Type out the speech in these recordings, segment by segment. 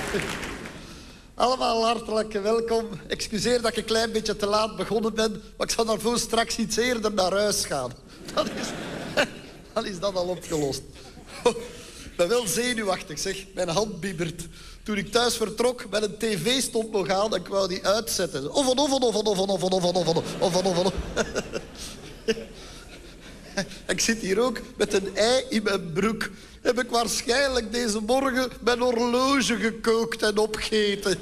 Allemaal hartelijk welkom. Excuseer dat ik een klein beetje te laat begonnen ben, maar ik zal daarvoor straks iets eerder naar huis gaan. Dan is dat al opgelost. Ik ben wel zenuwachtig, zeg. Mijn hand bibbert. Toen ik thuis vertrok, met een tv stond nog aan en ik wou die uitzetten. Ik zit hier ook met een ei in mijn broek. Heb ik waarschijnlijk deze morgen mijn horloge gekookt en opgegeten.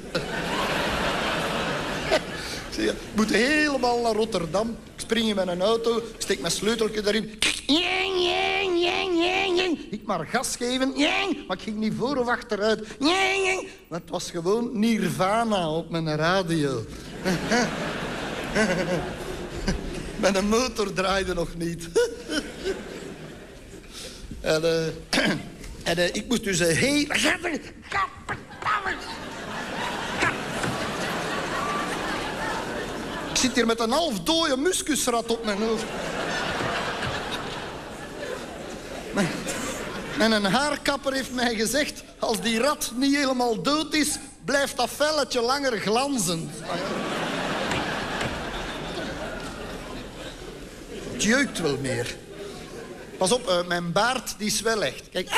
Ik moet helemaal naar Rotterdam. Ik spring in mijn auto, ik steek mijn sleuteltje erin. Ik maar gas geven, maar ik ging niet voor of achteruit. Maar het was gewoon Nirvana op mijn radio. Mijn motor draaide nog niet. En ik moest dus heel... Ik zit hier met een half dode muskusrat op mijn hoofd. En een haarkapper heeft mij gezegd... als die rat niet helemaal dood is... blijft dat velletje langer glanzend. Het jeukt wel meer. Pas op, mijn baard die is wel echt. Kijk,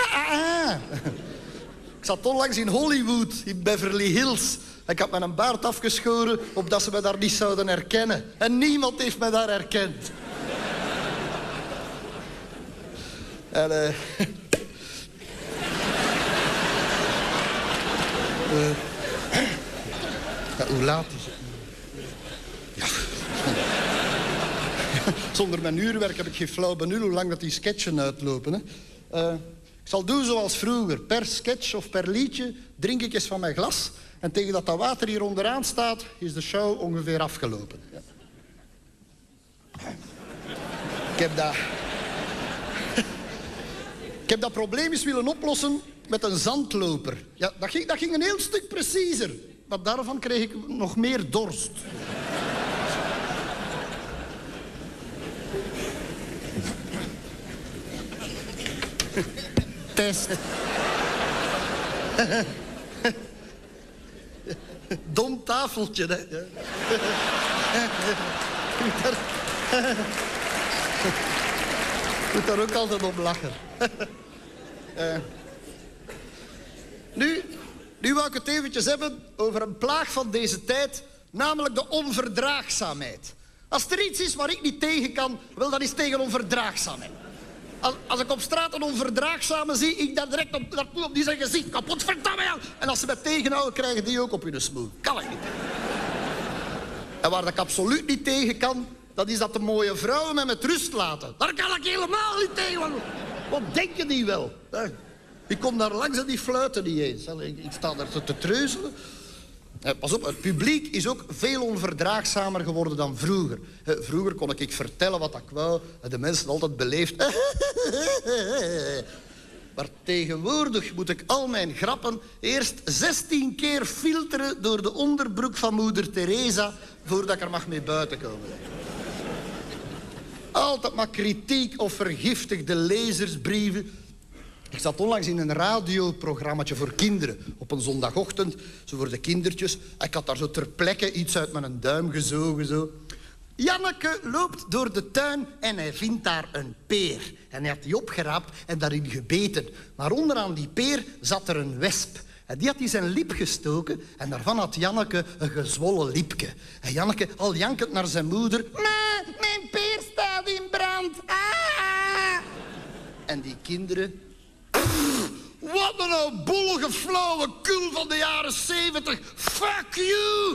Ik zat onlangs in Hollywood, in Beverly Hills. Ik had mijn baard afgeschoren, opdat ze me daar niet zouden herkennen. En niemand heeft me daar herkend. En, hoe laat is het? Ja. Zonder mijn uurwerk heb ik geen flauw benul hoe lang dat die sketchen uitlopen. Hè. Ik zal doen zoals vroeger. Per sketch of per liedje drink ik eens van mijn glas. En tegen dat water hier onderaan staat, is de show ongeveer afgelopen. Ja. Ik heb dat probleem eens willen oplossen met een zandloper. Ja, dat ging een heel stuk preciezer. Maar daarvan kreeg ik nog meer dorst. Test. Dom tafeltje, hè. Ik moet daar ook altijd op lachen. Nu wou ik het eventjes hebben over een plaag van deze tijd, namelijk de onverdraagzaamheid. Als er iets is waar ik niet tegen kan, wel, dat is tegen onverdraagzaamheid. Als ik op straat een onverdraagzame zie, ik daar direct op die zijn gezicht kapot, verdamme jou. En als ze me tegenhouden, krijgen die ook op hun smoel. Kan ik niet. En waar ik absoluut niet tegen kan, dat is dat de mooie vrouwen me met rust laten. Daar kan ik helemaal niet tegen. Wat denken die wel? Ik kom daar langs en die fluiten niet eens. Ik sta daar te treuzelen. Pas op, het publiek is ook veel onverdraagzamer geworden dan vroeger. Vroeger kon ik vertellen wat ik wou. De mensen altijd beleefd. Maar tegenwoordig moet ik al mijn grappen eerst 16 keer filteren door de onderbroek van moeder Teresa voordat ik er mag mee buiten komen. Altijd maar kritiek of vergiftigde lezersbrieven. Ik zat onlangs in een radioprogrammaatje voor kinderen op een zondagochtend, zo voor de kindertjes. Ik had daar zo ter plekke iets uit mijn duim gezogen, zo. Janneke loopt door de tuin en hij vindt daar een peer. En hij had die opgeraapt en daarin gebeten. Maar onderaan die peer zat er een wesp. En die had in zijn lip gestoken en daarvan had Janneke een gezwollen lipje. En Janneke, al jankend naar zijn moeder... Ma, mijn peer staat in brand. Ah! En die kinderen... Wat een bollige flauwe kul van de jaren 70. Fuck you!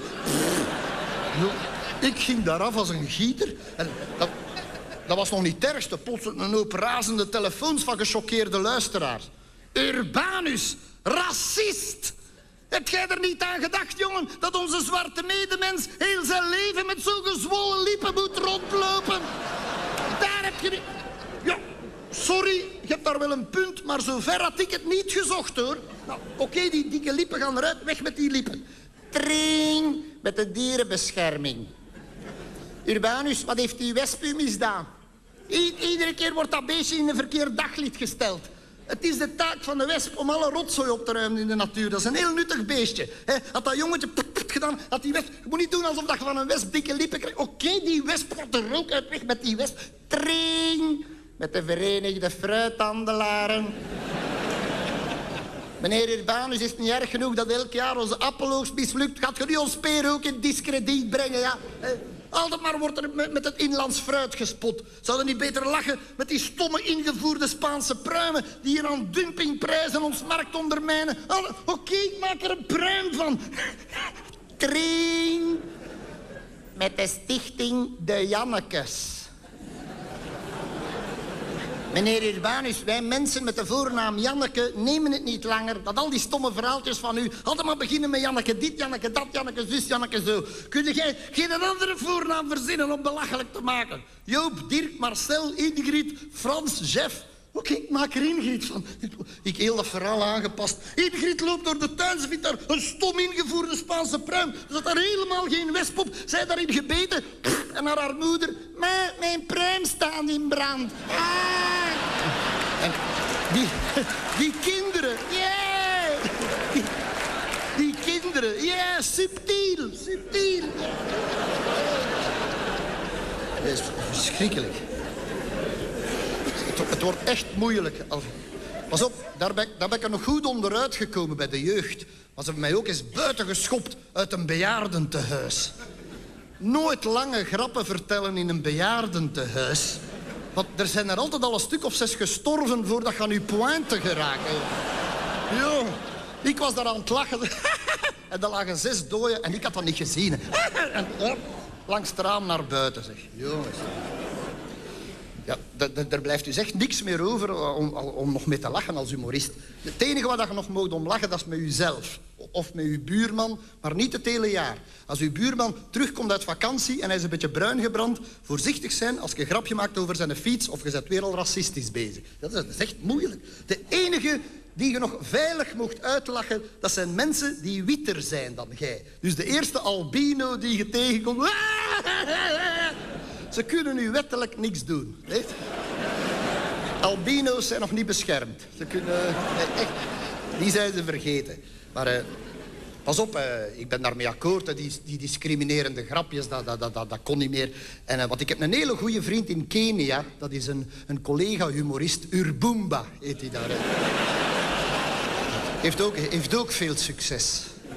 Ik ging daar af als een gieter. En dat was nog niet het ergste. Plots een hoop razende telefoons van gechoqueerde luisteraars. Urbanus, racist! Heb jij er niet aan gedacht, jongen, dat onze zwarte medemens heel zijn leven met zo'n gezwollen lippen moet rondlopen? Daar heb je niet... Ja, sorry, je hebt daar wel een punt, maar zover had ik het niet gezocht, hoor. Nou, oké, die dikke lippen gaan eruit, weg met die lippen. Tring, met de dierenbescherming. Urbanus, wat heeft die wesp u misdaan? Iedere keer wordt dat beestje in een verkeerd daglicht gesteld. Het is de taak van de wesp om alle rotzooi op te ruimen in de natuur. Dat is een heel nuttig beestje. Had dat jongetje gedaan, had die wesp... Je moet niet doen alsof je van een wesp dikke lippen krijgt. Oké, die wesp gaat er ook uit weg met die wesp. Tring! Met de Verenigde Fruithandelaren. Meneer Urbanus, is het niet erg genoeg dat elk jaar onze appeloogst mislukt? Gaat je nu ons peer ook in diskrediet brengen, ja? Altijd maar wordt er met het inlands fruit gespot. Zouden niet beter lachen met die stomme ingevoerde Spaanse pruimen... die hier aan dumpingprijzen ons markt ondermijnen? Oké, ik maak er een pruim van. Tring! Met de stichting De Jannekes. Meneer Urbanus, wij mensen met de voornaam Janneke nemen het niet langer... dat al die stomme verhaaltjes van u altijd maar beginnen met Janneke dit, Janneke dat, Janneke zus, Janneke zo. Kun jij geen andere voornaam verzinnen om belachelijk te maken? Joop, Dirk, Marcel, Ingrid, Frans, Jeff... Oké, ik maak er Ingrid van. Ik heel dat verhaal aangepast. Ingrid loopt door de tuin, ze vindt daar een stom ingevoerde Spaanse pruim. Er zat daar helemaal geen wesp op. Zij daarin gebeten. En naar haar moeder. Maar mijn pruim staat in brand. En die kinderen. Yeah. Die kinderen. Yeah, subtiel. Subtiel. Dat is verschrikkelijk. Het wordt echt moeilijk. Pas op, daar ben ik er nog goed onderuit gekomen bij de jeugd. Maar ze hebben mij ook eens buiten geschopt uit een bejaardentehuis. Nooit lange grappen vertellen in een bejaardentehuis. Want er zijn er altijd al een stuk of 6 gestorven voordat je aan je pointe geraakt. Jo, ik was daar aan het lachen. En er lagen 6 doden en ik had dat niet gezien. En langs het raam naar buiten, zeg. Jongens. Ja, daar blijft dus echt niks meer over om nog mee te lachen als humorist. Het enige wat je nog mag om lachen, dat is met jezelf. Of met je buurman, maar niet het hele jaar. Als uw buurman terugkomt uit vakantie en hij is een beetje bruin gebrand, voorzichtig zijn als je een grapje maakt over zijn fiets of je bent weer al racistisch bezig. Dat is echt moeilijk. De enige die je nog veilig mocht uitlachen, dat zijn mensen die witter zijn dan jij. Dus de eerste albino die je tegenkomt... Ze kunnen u wettelijk niks doen. Weet? Albino's zijn nog niet beschermd. Ze kunnen... echt, die zijn ze vergeten. Maar pas op, ik ben daarmee akkoord. Die discriminerende grapjes, dat kon niet meer. Want ik heb een hele goede vriend in Kenia. Dat is een collega-humorist. Urbumba heet hij daar. Heeft ook veel succes.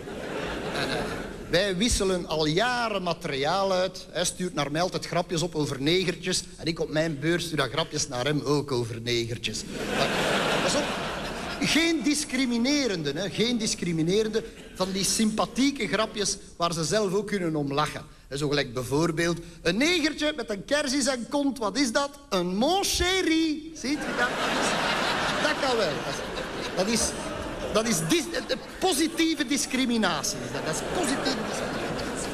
Wij wisselen al jaren materiaal uit. Hij stuurt naar mij altijd grapjes op over negertjes. En ik op mijn beurs stuur dan grapjes naar hem ook over negertjes. Maar, pas op. Geen discriminerende, hè. Geen discriminerende. Van die sympathieke grapjes waar ze zelf ook kunnen om lachen. Zo gelijk bijvoorbeeld een negertje met een kers in zijn kont. Wat is dat? Een mon chéri. Ziet je dat? Dat kan wel. Dat is positieve discriminatie. Dat is positieve discriminatie.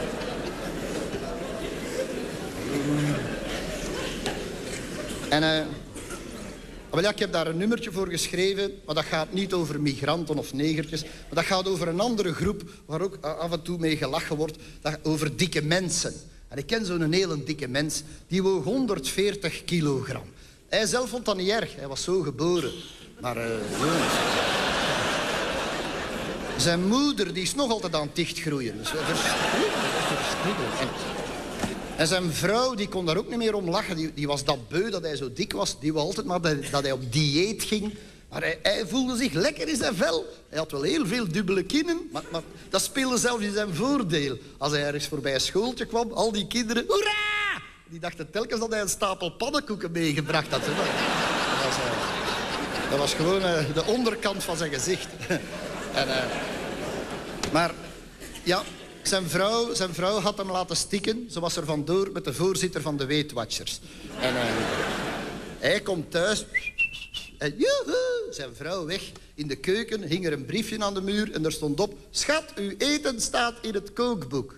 En ik heb daar een nummertje voor geschreven, maar dat gaat niet over migranten of negertjes, maar dat gaat over een andere groep waar ook af en toe mee gelachen wordt, over dikke mensen. En ik ken zo'n hele dikke mens, die woog 140 kilogram. Hij zelf vond dat niet erg, hij was zo geboren. Maar jongens... Zijn moeder die is nog altijd aan het dichtgroeien. Dus en zijn vrouw die kon daar ook niet meer om lachen. Die was dat beu dat hij zo dik was. Die wou altijd maar dat hij op dieet ging. Maar hij voelde zich lekker in zijn vel. Hij had wel heel veel dubbele kinnen. Maar dat speelde zelfs in zijn voordeel. Als hij ergens voorbij een schooltje kwam, al die kinderen... Hoera! Die dachten telkens dat hij een stapel pannenkoeken meegebracht had. Dat was gewoon de onderkant van zijn gezicht. Maar ja, zijn vrouw had hem laten stikken. Ze was er vandoor met de voorzitter van de Weetwatchers. En hij komt thuis. En joehoe, zijn vrouw weg. In de keuken hing er een briefje aan de muur en er stond op... Schat, uw eten staat in het kookboek.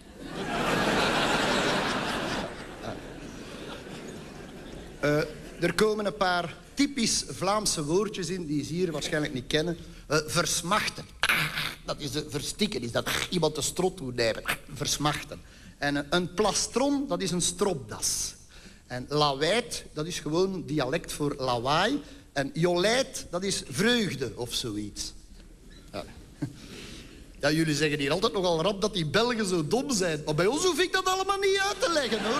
Er komen een paar typisch Vlaamse woordjes in... die ze hier waarschijnlijk niet kennen. Versmachten. Dat is verstikken, is dat iemand de strot doet nijpen. Versmachten. En een plastron, dat is een stropdas. En lawaait, dat is gewoon dialect voor lawaai. En jolijt, dat is vreugde of zoiets. Ja. Ja, jullie zeggen hier altijd nogal rap dat die Belgen zo dom zijn. Maar bij ons hoef ik dat allemaal niet uit te leggen, hoor.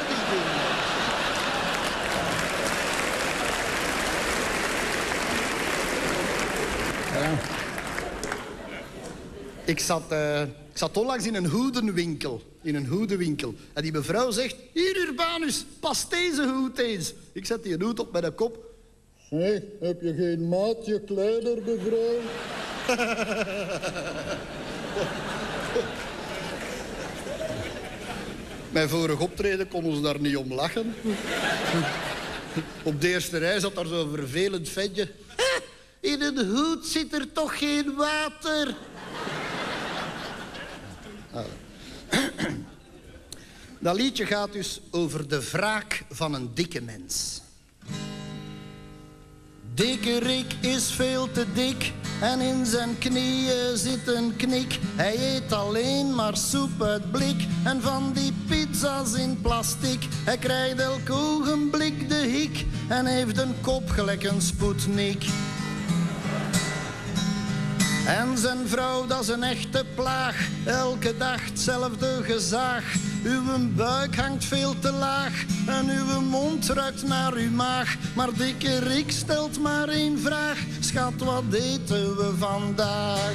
Ja. Ik zat onlangs in een hoedenwinkel. En die mevrouw zegt... Hier, Urbanus, pas deze hoed eens. Ik zet die hoed op met een kop. Zeg, heb je geen maatje kleiner, mevrouw? Mijn vorige optreden konden ze daar niet om lachen. Op de eerste rij zat daar zo'n vervelend ventje. In een hoed zit er toch geen water? Dat liedje gaat dus over de wraak van een dikke mens. Dikke Rick is veel te dik en in zijn knieën zit een knik. Hij eet alleen maar soep uit blik en van die pizza's in plastic. Hij krijgt elk ogenblik de hik en heeft een kop gelijk een Sputnik. En zijn vrouw, dat is een echte plaag. Elke dag hetzelfde gezaag. Uw buik hangt veel te laag en uw mond ruikt naar uw maag. Maar dikke Rick stelt maar één vraag. Schat, wat eten we vandaag?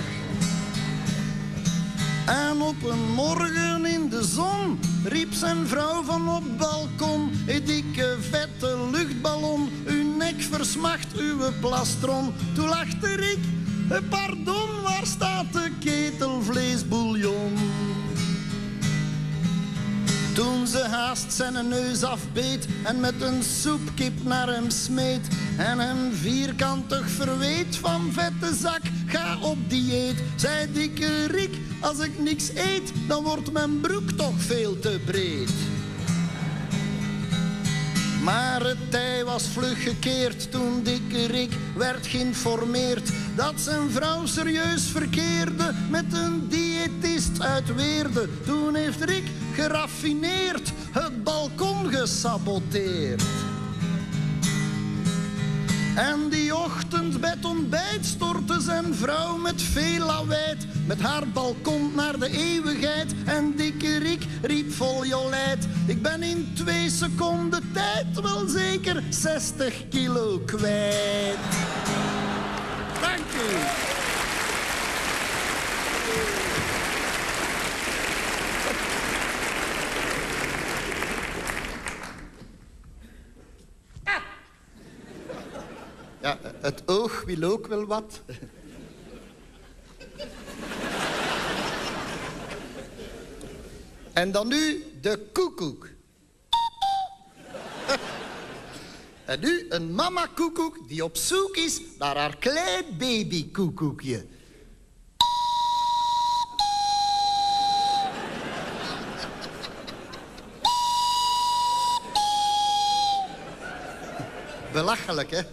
En op een morgen in de zon riep zijn vrouw van op het balkon: "Hey, dikke vette luchtballon, uw nek versmacht uw plastron." Toen lachte Rick: "Pardon, waar staat de ketel vleesbouillon?" Toen ze haast zijn neus afbeet en met een soepkip naar hem smeet en hem vierkantig verweet van vette zak, ga op dieet. Zei dikke Rick: "Als ik niks eet, dan wordt mijn broek toch veel te breed." Maar het tij was vlug gekeerd toen dikke Rick werd geïnformeerd dat zijn vrouw serieus verkeerde met een diëtist uit Weerde. Toen heeft Rick geraffineerd het balkon gesaboteerd. En die ochtend bij het ontbijt stortte zijn vrouw met veel lawaait met haar balkon naar de eeuwigheid. En dikke Rick riep vol jolijt: "Ik ben in 2 seconden tijd wel zeker 60 kilo kwijt." Dank u. Ja, het oog wil ook wel wat. En dan nu de koekoek. En nu een mama koekoek die op zoek is naar haar klein baby koekoekje. Belachelijk, hè?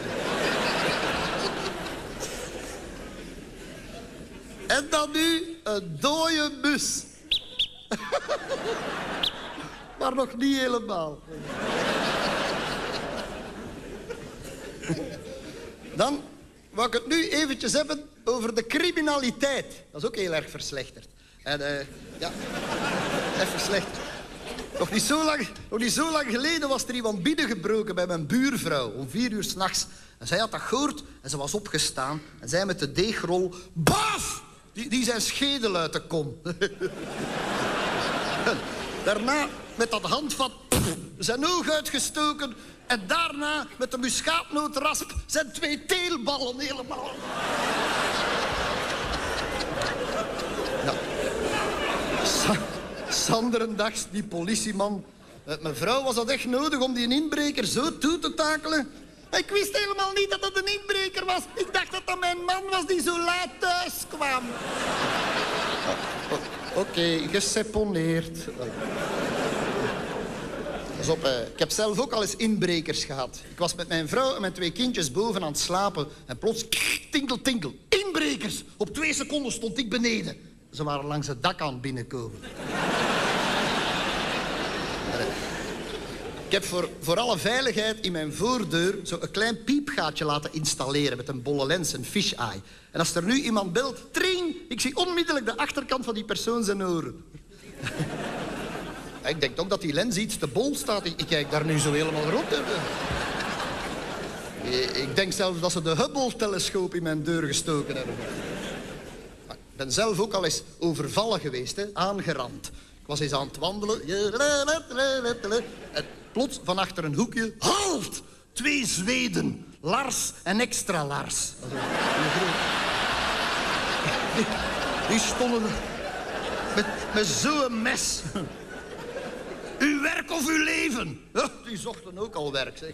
En dan nu een dode mus. Maar nog niet helemaal. Dan wou ik het nu eventjes hebben over de criminaliteit. Dat is ook heel erg verslechterd. En ja, echt verslechterd. Nog niet zo lang geleden was er iemand binnengebroken bij mijn buurvrouw om 4 uur 's nachts. En zij had dat gehoord en ze was opgestaan. En zij met de deegrol, baf! Die zijn schedel uit de kom. Daarna met dat handvat zijn oog uitgestoken. En daarna met de muskaatnootrasp zijn 2 teelballen helemaal. Ja. Sanderendags, die politieman. Mevrouw, was dat echt nodig om die inbreker zo toe te takelen? Ik wist helemaal niet dat het een inbreker was. Ik dacht dat dat mijn man was die zo laat thuis kwam. Oké, geseponeerd. Pas op, ik heb zelf ook al eens inbrekers gehad. Ik was met mijn vrouw en mijn 2 kindjes boven aan het slapen. En plots, tinkel, tinkel. Inbrekers! Op 2 seconden stond ik beneden. Ze waren langs het dak aan het binnenkomen. Ik heb voor alle veiligheid in mijn voordeur zo'n klein piepgaatje laten installeren met een bolle lens, een fisheye. En als er nu iemand belt, tring, ik zie onmiddellijk de achterkant van die persoon zijn oren. Ik denk toch dat die lens iets te bol staat. Ik kijk daar nu zo helemaal rond. Ik denk zelfs dat ze de Hubble-telescoop in mijn deur gestoken hebben. Ik ben zelf ook al eens overvallen geweest, hè, aangerand. Ik was eens aan het wandelen. En plots van achter een hoekje... Halt! 2 Zweden. Lars en extra Lars. Die stonden met zo'n mes. Uw werk of uw leven? Ja, die zochten ook al werk, zeg.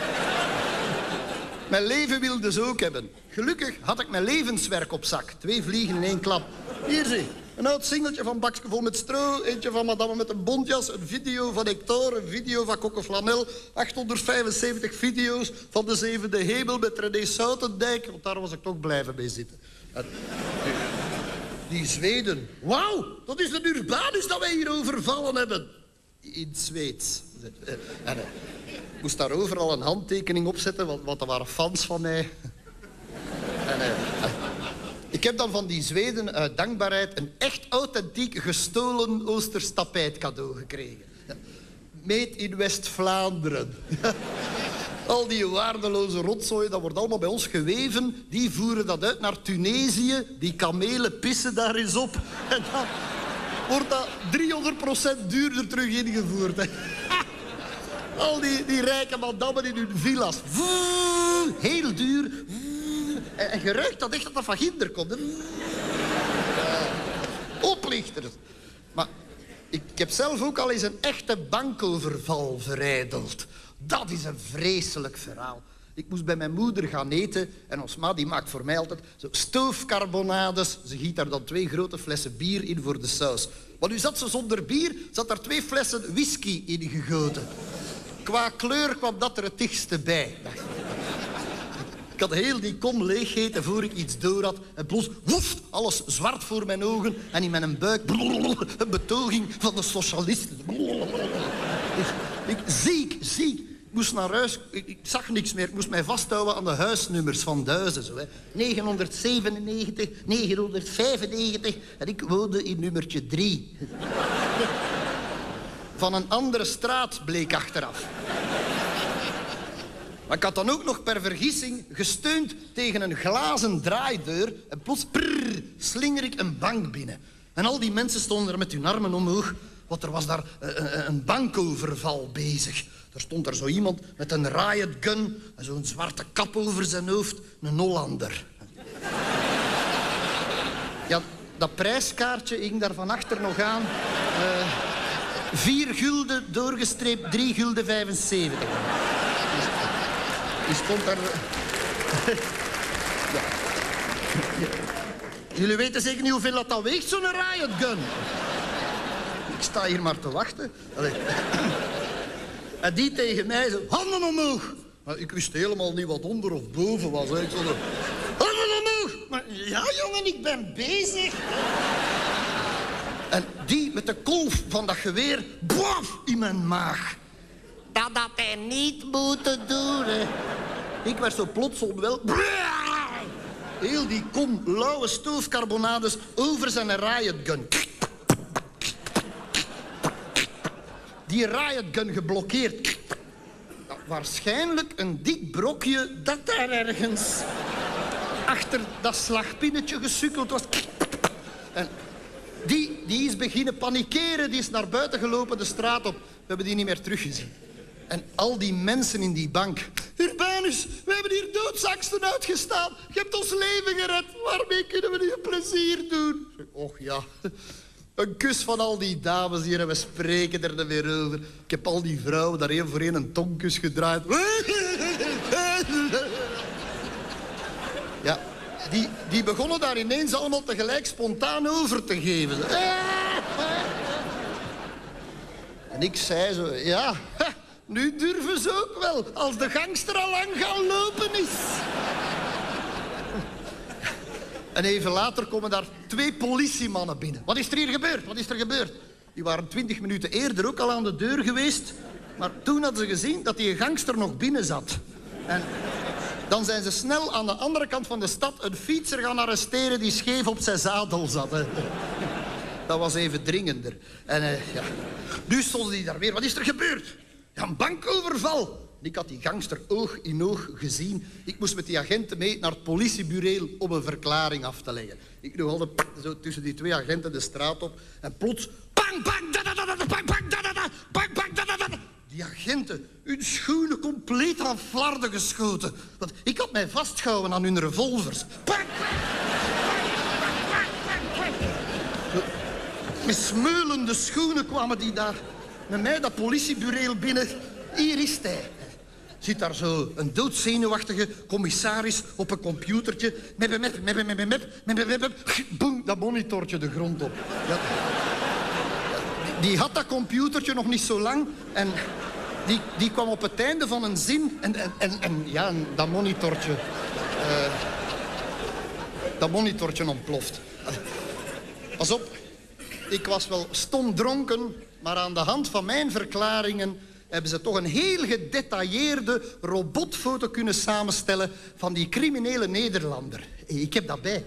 Mijn leven wilde ze ook hebben. Gelukkig had ik mijn levenswerk op zak. 2 vliegen in 1 klap. Hier zie, een oud singeltje van Bakske vol met stro. Eentje van Madame met een bontjas. Een video van Hector. Een video van Coco Flanel. 875 video's van de 7e hemel met René Soutendijk. Want daar was ik toch blijven bij zitten. En die Zweden. Wauw, dat is een Urbanus dat wij hier overvallen hebben. In het Zweeds. En ik moest daar overal een handtekening op zetten, want er waren fans van mij. En, ik heb dan van die Zweden uit dankbaarheid een echt authentiek gestolen Oosters tapijt cadeau gekregen. Made in West-Vlaanderen. Al die waardeloze rotzooi, dat wordt allemaal bij ons geweven. Die voeren dat uit naar Tunesië. Die kamelen pissen daar eens op. En dan wordt dat 300% duurder terug ingevoerd. Hè. Al die rijke madammen in hun villa's. Heel duur. En je ruikt dat echt dat dat van ginder komt. Hè. Oplichters. Maar ik heb zelf ook al eens een echte bankoverval verijdeld. Dat is een vreselijk verhaal. Ik moest bij mijn moeder gaan eten en ons ma die maakt voor mij altijd zo stoofcarbonades. Ze giet daar dan 2 grote flessen bier in voor de saus. Maar nu zat ze zonder bier, zat daar 2 flessen whisky in gegoten. Qua kleur kwam dat er het dichtste bij. Ik had heel die kom leeggegeten voor ik iets door had. En plots, woef, alles zwart voor mijn ogen. En in mijn buik, een betoging van de socialisten. Ziek. Ik moest naar huis, ik zag niks meer. Ik moest mij vasthouden aan de huisnummers van Duizen. Zo, hè. 997, 995 en ik woonde in nummertje 3. Van een andere straat bleek achteraf. Maar ik had dan ook nog per vergissing gesteund tegen een glazen draaideur en plots slinger ik een bank binnen. En al die mensen stonden er met hun armen omhoog, want er was daar een bankoverval bezig. Er stond er zo iemand met een riot gun en zo'n zwarte kap over zijn hoofd, een Hollander. Ja, dat prijskaartje hing daar van achter nog aan. 4 gulden doorgestreept 3,75 gulden. Die stond daar... Ja. Jullie weten zeker niet hoeveel dat weegt, zo'n riot gun. Ik sta hier maar te wachten. Allee. En die tegen mij zo, handen omhoog. Maar ik wist helemaal niet wat onder of boven was. Hè. Ik zo, handen omhoog. Maar ja, jongen, ik ben bezig. En die met de kolf van dat geweer, bof, in mijn maag. Dat had hij niet moeten doen, hè. Ik werd zo plots onwel. Heel die kom lauwe stoofcarbonades over zijn riot gun. Die riot gun geblokkeerd. Nou, waarschijnlijk een dik brokje dat daar ergens achter dat slagpinnetje gesukkeld was. En die is beginnen panikeren. Die is naar buiten gelopen de straat op. We hebben die niet meer teruggezien. En al die mensen in die bank. Urbanus, we hebben hier doodsangsten uitgestaan. Je hebt ons leven gered. Waarmee kunnen we nu een plezier doen? Och ja, een kus van al die dames hier en we spreken er dan weer over. Ik heb al die vrouwen daar één voor één een tongkus gedraaid. Ja, die begonnen daar ineens allemaal tegelijk spontaan over te geven. En ik zei zo, ja... Nu durven ze ook wel, als de gangster al lang gaan lopen is. En even later komen daar 2 politiemannen binnen. Wat is er hier gebeurd? Wat is er gebeurd? Die waren 20 minuten eerder ook al aan de deur geweest. Maar toen hadden ze gezien dat die gangster nog binnen zat. En Dan zijn ze snel aan de andere kant van de stad een fietser gaan arresteren die scheef op zijn zadel zat. Hè. Dat was even dringender. En ja, nu stonden die daar weer. Wat is er gebeurd? Ja, een bankoverval. Ik had die gangster oog in oog gezien. Ik moest met die agenten mee naar het politiebureau om een verklaring af te leggen. Ik nog altijd zo tussen die twee agenten de straat op. En plots... Bang, bang, da, da, da, da, bang, bang, da, da, da, bang, bang, da, da, da. Die agenten, hun schoenen compleet aan flarden geschoten. Want ik had mij vastgehouden aan hun revolvers. Bang, met smeulende schoenen kwamen die daar met mij dat politiebureau binnen. Hier is hij. Zit daar zo een doodzenuwachtige commissaris op een computertje. Boem, dat monitortje de grond op. Ja. Die had dat computertje nog niet zo lang. En die kwam op het einde van een zin. En ja, dat monitortje ontploft. Pas op. Ik was wel stomdronken, maar aan de hand van mijn verklaringen hebben ze toch een heel gedetailleerde robotfoto kunnen samenstellen van die criminele Nederlander. Ik heb dat bij,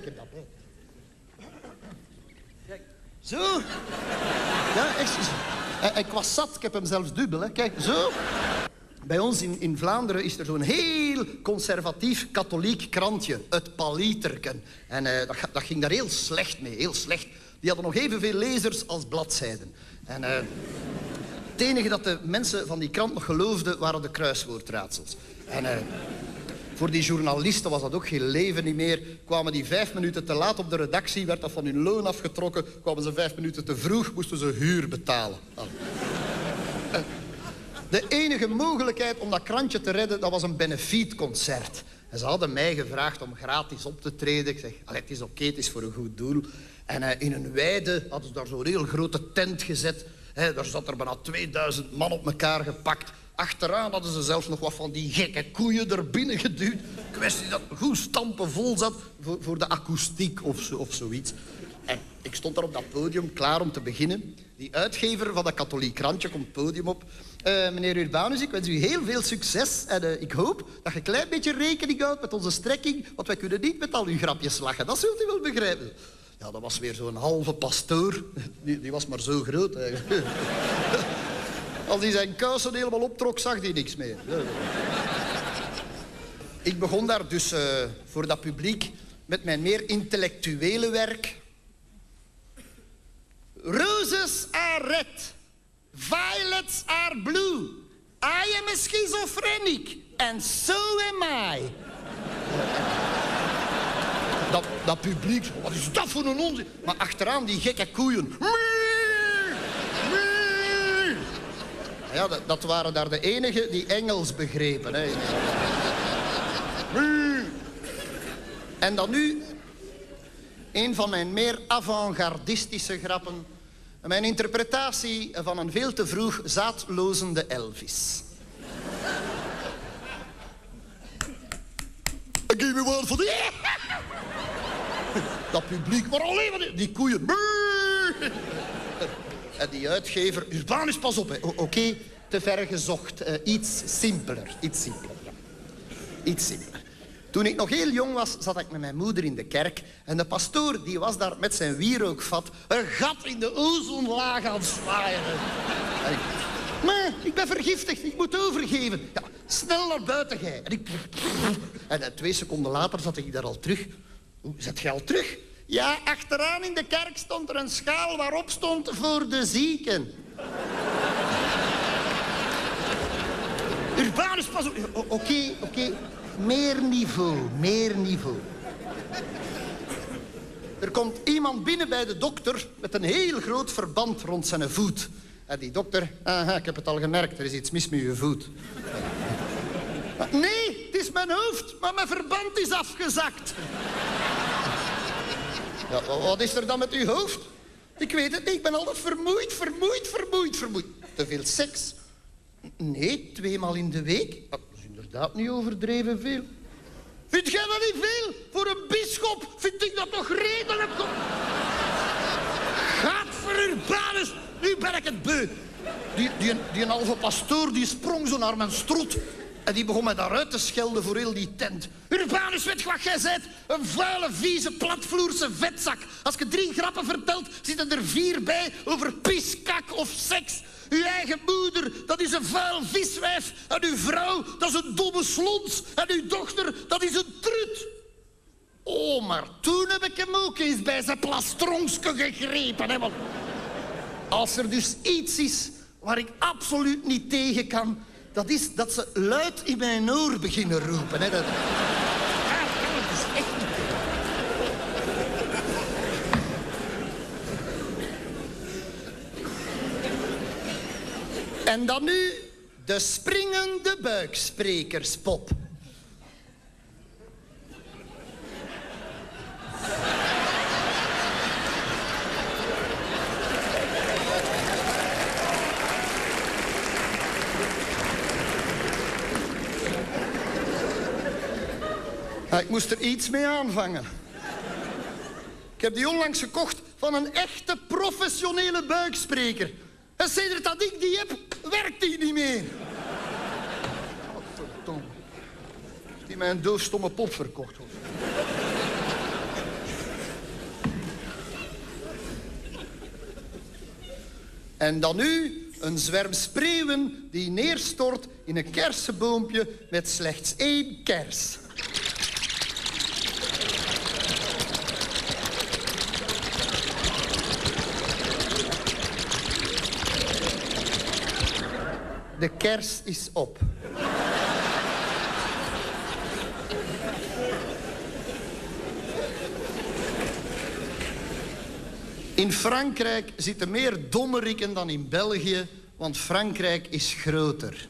Kijk, zo. Ja, echt. Ik was zat, ik heb hem zelfs dubbel, hè. Kijk, zo. Bij ons in Vlaanderen is er zo'n heel conservatief katholiek krantje, het Palieterken. En dat ging daar heel slecht mee, heel slecht. Die hadden nog evenveel lezers als bladzijden. En het enige dat de mensen van die krant nog geloofden, waren de kruiswoordraadsels. En voor die journalisten was dat ook geen leven niet meer. Kwamen die 5 minuten te laat op de redactie, werd dat van hun loon afgetrokken. Kwamen ze 5 minuten te vroeg, moesten ze huur betalen. De enige mogelijkheid om dat krantje te redden, dat was een benefietconcert. En ze hadden mij gevraagd om gratis op te treden. Ik zeg, het is oké, het is voor een goed doel. En in een weide hadden ze daar zo'n heel grote tent gezet. Daar zat er bijna 2000 man op elkaar gepakt. Achteraan hadden ze zelfs nog wat van die gekke koeien er binnen geduwd. Kwestie dat goed stampen vol zat voor de akoestiek of zoiets. En ik stond daar op dat podium, klaar om te beginnen. Die uitgever van dat katholiek krantje komt het podium op. Meneer Urbanus, ik wens u heel veel succes. En ik hoop dat je een klein beetje rekening houdt met onze strekking. Want wij kunnen niet met al uw grapjes lachen. Dat zult u wel begrijpen. Ja, dat was weer zo'n halve pastoor. Die was maar zo groot eigenlijk. Als hij zijn kousen helemaal optrok, zag hij niks meer. Ik begon daar dus voor dat publiek met mijn meer intellectuele werk. Roses are red, violets are blue. I am a schizophrenic and so am I. Dat publiek, wat is dat voor een onzin? Maar achteraan die gekke koeien. Ja, dat waren daar de enigen die Engels begrepen. Hè. En dan nu een van mijn meer avant-gardistische grappen. Mijn interpretatie van een veel te vroeg zaadlozende Elvis. Give me one for the... Dat publiek, maar alleen maar die koeien. En die uitgever, Urbanus, pas op. Oké, te ver gezocht. Iets simpeler. Ja. Iets simpeler. Toen ik nog heel jong was, zat ik met mijn moeder in de kerk. En de pastoor die was daar met zijn wierookvat een gat in de ozonlaag aan het zwaaien. Maar ik ben vergiftigd, ik moet overgeven. Ja, snel naar buiten, gij. En 2 seconden later zat ik daar al terug. Hoe, zat je al terug? Ja, achteraan in de kerk stond er een schaal waarop stond voor de zieken. Urbanus, pas op. Oké. Meer niveau. Er komt iemand binnen bij de dokter met een heel groot verband rond zijn voet. En die dokter, ik heb het al gemerkt, er is iets mis met je voet. Nee, het is mijn hoofd, maar mijn verband is afgezakt. Ja, wat is er dan met uw hoofd? Ik weet het niet, ik ben altijd vermoeid. Te veel seks? Nee, 2 maal in de week. Dat is inderdaad niet overdreven veel. Vind jij dat niet veel? Voor een bisschop vind ik dat toch redelijk? Gaat voor Urbanus, nu ben ik het beu. Die een halve pastoor die sprong zo naar mijn strot. En die begon mij daaruit te schelden voor heel die tent. Urbanus, weet je wat jij bent? Een vuile, vieze, platvloerse vetzak. Als je 3 grappen vertelt, zitten er 4 bij over pis, kak of seks. Uw eigen moeder, dat is een vuil viswijf. En uw vrouw, dat is een domme slons. En uw dochter, dat is een trut. Oh, maar toen heb ik hem ook eens bij zijn plastronske gegrepen. Hè? Want als er dus iets is waar ik absoluut niet tegen kan, dat is dat ze luid in mijn oor beginnen roepen. Hè? Dat is echt niet. En dan nu de springende buiksprekerspop. Ik moest er iets mee aanvangen. Ik heb die onlangs gekocht van een echte professionele buikspreker. En sedert dat ik die heb, werkt die niet meer. Godverdomme. Heeft die mij een doofstomme pop verkocht? En dan nu een zwerm spreeuwen die neerstort in een kersenboompje met slechts 1 kers. De kers is op. In Frankrijk zitten meer dommerikken dan in België, want Frankrijk is groter.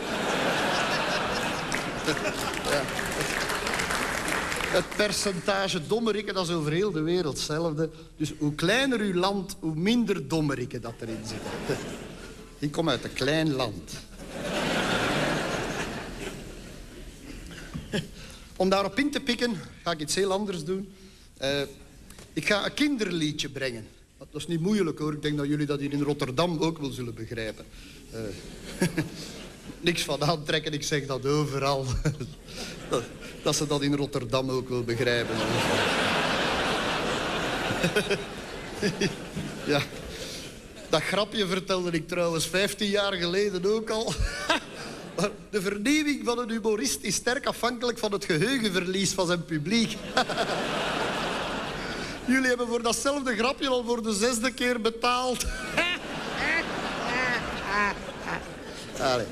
Ja. Het percentage dommerikken, dat is over heel de wereld hetzelfde. Dus hoe kleiner uw land, hoe minder dommerikken dat erin zitten. Ik kom uit een klein land. Om daarop in te pikken, ga ik iets heel anders doen. Ik ga een kinderliedje brengen. Dat is niet moeilijk, hoor. Ik denk dat jullie dat hier in Rotterdam ook wel zullen begrijpen. Niks van aantrekken, ik zeg dat overal. Dat ze dat in Rotterdam ook wel begrijpen. Ja. Dat grapje vertelde ik trouwens 15 jaar geleden ook al. Maar de vernieuwing van een humorist is sterk afhankelijk van het geheugenverlies van zijn publiek. Jullie hebben voor datzelfde grapje al voor de 6e keer betaald. Allee.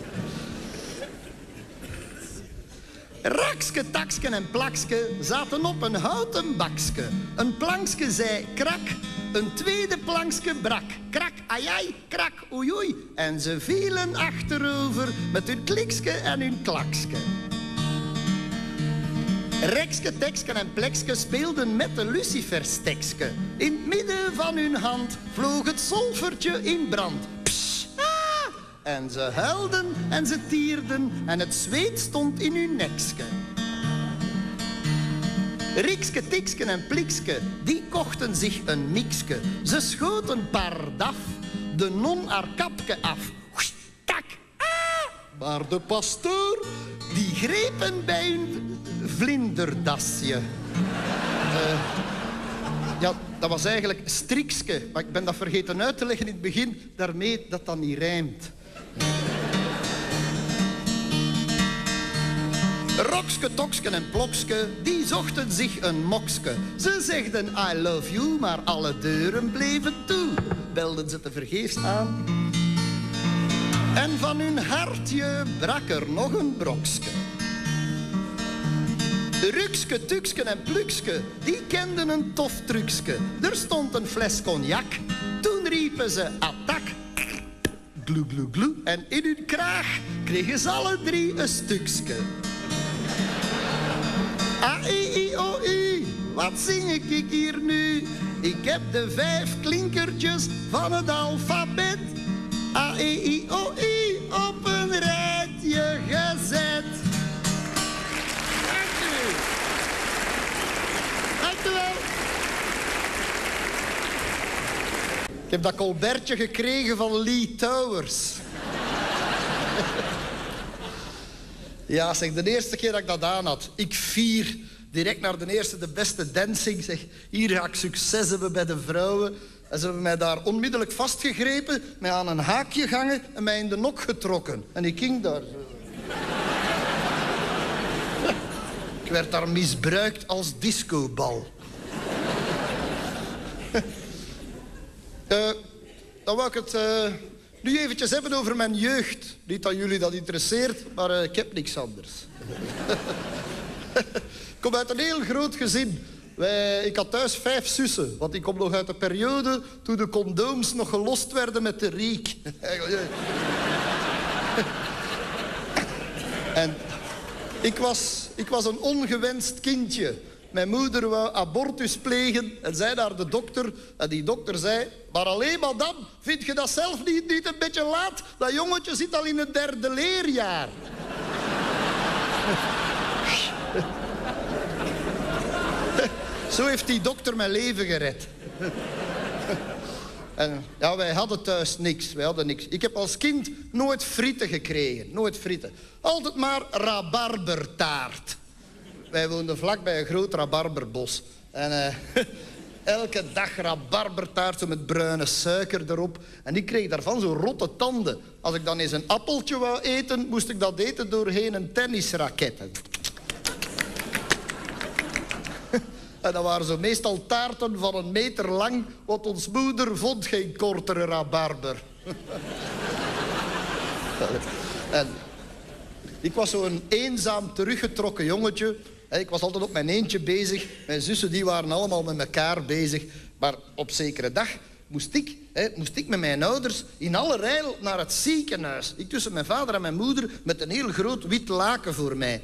Rakske, takske en plakske zaten op een houten bakske. Een plankske zei krak, een tweede plankske brak. Krak, ai ai, krak, oei oei. En ze vielen achterover met hun klikske en hun klakske. Rekske, tekske en plekske speelden met de luciferstekske. In het midden van hun hand vloog het zolvertje in brand. Psh, ah! En ze huilden en ze tierden en het zweet stond in hun nekske. Rikske, tikske en plikske, die kochten zich een mikske. Ze schoten pardaf, de non haar kapke af. Tak, ah! Maar de pastoor, die grepen bij hun vlinderdasje. Ja, dat was eigenlijk strikske. Maar ik ben dat vergeten uit te leggen in het begin, daarmee dat dat niet rijmt. Rokske, tokske en plokske, die zochten zich een mokske. Ze zegden I love you, maar alle deuren bleven toe. Belden ze tevergeefs aan. En van hun hartje brak er nog een brokske. Rukske, tukske en plukske, die kenden een tof trucske. Er stond een fles cognac, toen riepen ze attack. Gloe, gloe, gloe. En in hun kraag kregen ze alle 3 een stukske. A-I-I-O-U, wat zing ik hier nu? Ik heb de 5 klinkertjes van het alfabet. A-I-I-O-U, op een rijtje gezet. Dank u. Dank u wel. Ik heb dat colbertje gekregen van Lee Towers. Ja, zeg, de eerste keer dat ik dat aan had. Ik vier direct naar de eerste, de beste dancing. Zeg, hier ga ik succes hebben bij de vrouwen. En ze hebben mij daar onmiddellijk vastgegrepen, mij aan een haakje gehangen en mij in de nok getrokken. En ik ging daar zo. Ik werd daar misbruikt als discobal. Dan wou ik het nu eventjes hebben over mijn jeugd. Niet dat jullie dat interesseert, maar ik heb niks anders. Ik kom uit een heel groot gezin. Ik had thuis 5 zussen, want ik kom nog uit de periode toen de condooms nog gelost werden met de riek. En ik was een ongewenst kindje. Mijn moeder wou abortus plegen en zei naar de dokter. En die dokter zei, maar alleen madame, vind je dat zelf niet een beetje laat? Dat jongetje zit al in het 3e leerjaar. Zo heeft die dokter mijn leven gered. En ja, wij hadden thuis niks. Wij hadden niks. Ik heb als kind nooit frieten gekregen. Nooit frieten. Altijd maar rabarbertaart. Wij woonden vlakbij een groot rabarberbos. En elke dag rabarbertaart zo met bruine suiker erop. En ik kreeg daarvan zo rotte tanden. Als ik dan eens een appeltje wou eten, moest ik dat eten doorheen een tennisraket. En dat waren zo meestal taarten van 1 meter lang, want ons moeder vond geen kortere rabarber. En ik was zo'n eenzaam, teruggetrokken jongetje. Ik was altijd op mijn eentje bezig. Mijn zussen die waren allemaal met elkaar bezig. Maar op zekere dag moest ik met mijn ouders in alle rijl naar het ziekenhuis. Ik tussen mijn vader en mijn moeder met een heel groot wit laken voor mij.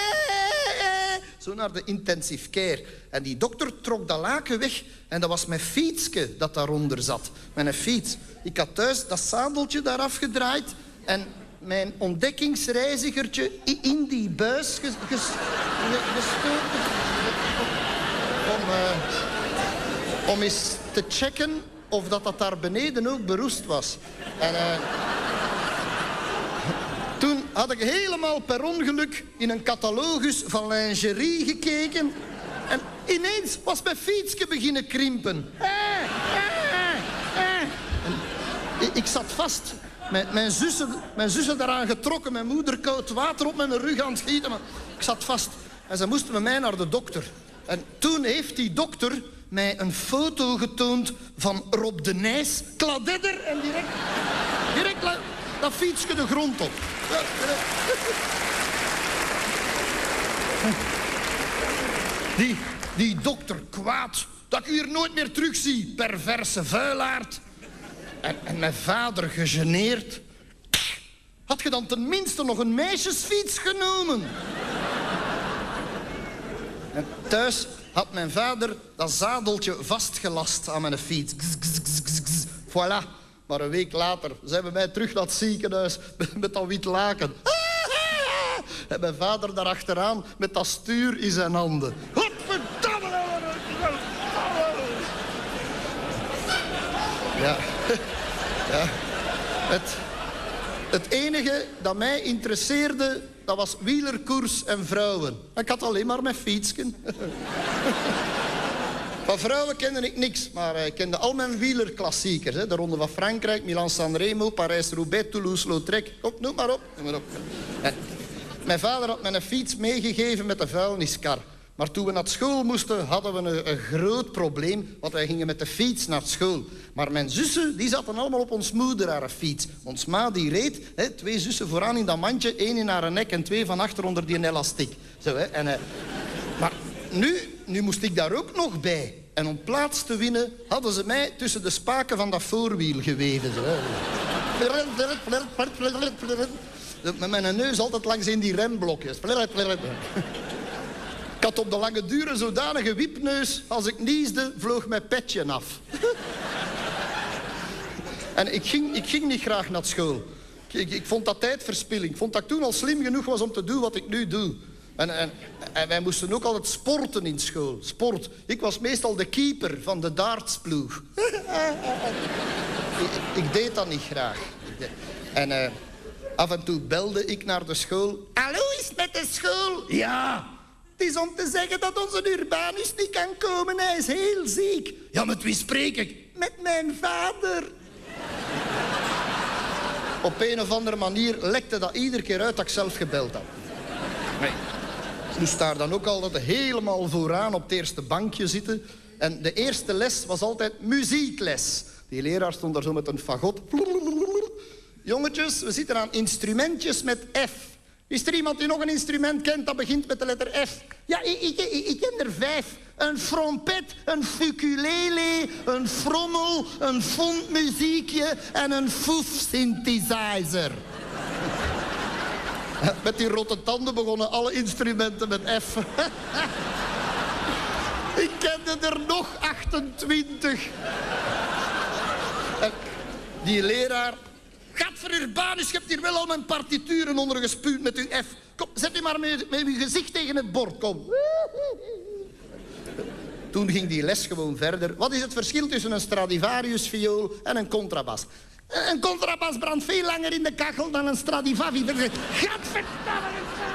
Zo naar de intensive care. En die dokter trok dat laken weg. En dat was mijn fietsje dat daaronder zat. Mijn fiets. Ik had thuis dat zadeltje daar afgedraaid. En mijn ontdekkingsreizigertje in die buis gestoken. Om eens te checken of dat daar beneden ook beroest was. En toen had ik helemaal per ongeluk in een catalogus van lingerie gekeken. En ineens was mijn fietsje beginnen krimpen. En ik zat vast. Mijn zussen daaraan getrokken. Mijn moeder koud water op mijn rug aan het gieten. Maar ik zat vast. En ze moesten met mij naar de dokter. En toen heeft die dokter mij een foto getoond van Rob de Nijs. Kladedder en direct dat fietsje de grond op. Die dokter kwaad. Dat ik u hier nooit meer terugzie. Perverse vuilaard. En mijn vader gegeneerd. Had je dan tenminste nog een meisjesfiets genomen? En thuis had mijn vader dat zadeltje vastgelast aan mijn fiets. Voilà. Maar een week later zijn we mij terug naar het ziekenhuis met dat wit laken. En mijn vader daarachteraan met dat stuur in zijn handen. Godverdamme! Ja. Ja. Het enige dat mij interesseerde, dat was wielerkoers en vrouwen. Ik had alleen maar mijn fietsken. Van vrouwen kende ik niks, maar ik kende al mijn wielerklassiekers. Hè. De Ronde van Frankrijk, Milan-San Remo, Parijs-Roubaix, Toulouse-Lautrec. Noem maar op. En mijn vader had mij een fiets meegegeven met een vuilniskar. Maar toen we naar school moesten, hadden we een groot probleem. Want wij gingen met de fiets naar school. Maar mijn zussen, die zaten allemaal op ons moeder haar fiets. Ons ma die reed, 2 zussen vooraan in dat mandje, 1 in haar nek en 2 van achter onder die elastiek. Zo, hè. En, maar nu moest ik daar ook nog bij. En om plaats te winnen, hadden ze mij tussen de spaken van dat voorwiel geweven. Zo, hè. Met mijn neus altijd langs in die remblokjes. Ik had op de lange duur zodanige wipneus. Als ik niesde, vloog mijn petje af. En ik ging niet graag naar school. Ik vond dat tijdverspilling. Ik vond dat ik toen al slim genoeg was om te doen wat ik nu doe. En wij moesten ook altijd sporten in school. Sport. Ik was meestal de keeper van de dartsploeg. Ik deed dat niet graag. En af en toe belde ik naar de school. Hallo, is is met de school? Ja. Het is om te zeggen dat onze Urbanus niet kan komen. Hij is heel ziek. Ja, met wie spreek ik? Met mijn vader. Op een of andere manier lekte dat iedere keer uit dat ik zelf gebeld had. Nee. Ik moest daar dan ook altijd helemaal vooraan op het eerste bankje zitten. En de eerste les was altijd muziekles. Die leraar stond daar zo met een fagot. Jongetjes, we zitten aan instrumentjes met F. Is er iemand die nog een instrument kent dat begint met de letter F? Ja, ik ken er 5. Een trompet, een ukulele, een frommel, een fontmuziekje en een foef-synthesizer. Met die rotte tanden begonnen alle instrumenten met F. Ik kende er nog 28. Die leraar... Gadver Urbanus, je hebt hier wel al mijn partituren ondergespuwd met uw F. Kom, zet u maar met uw gezicht tegen het bord, kom. Toen ging die les gewoon verder. Wat is het verschil tussen een Stradivarius-viool en een contrabas? Een contrabas brandt veel langer in de kachel dan een Stradivari. Gadverdamme!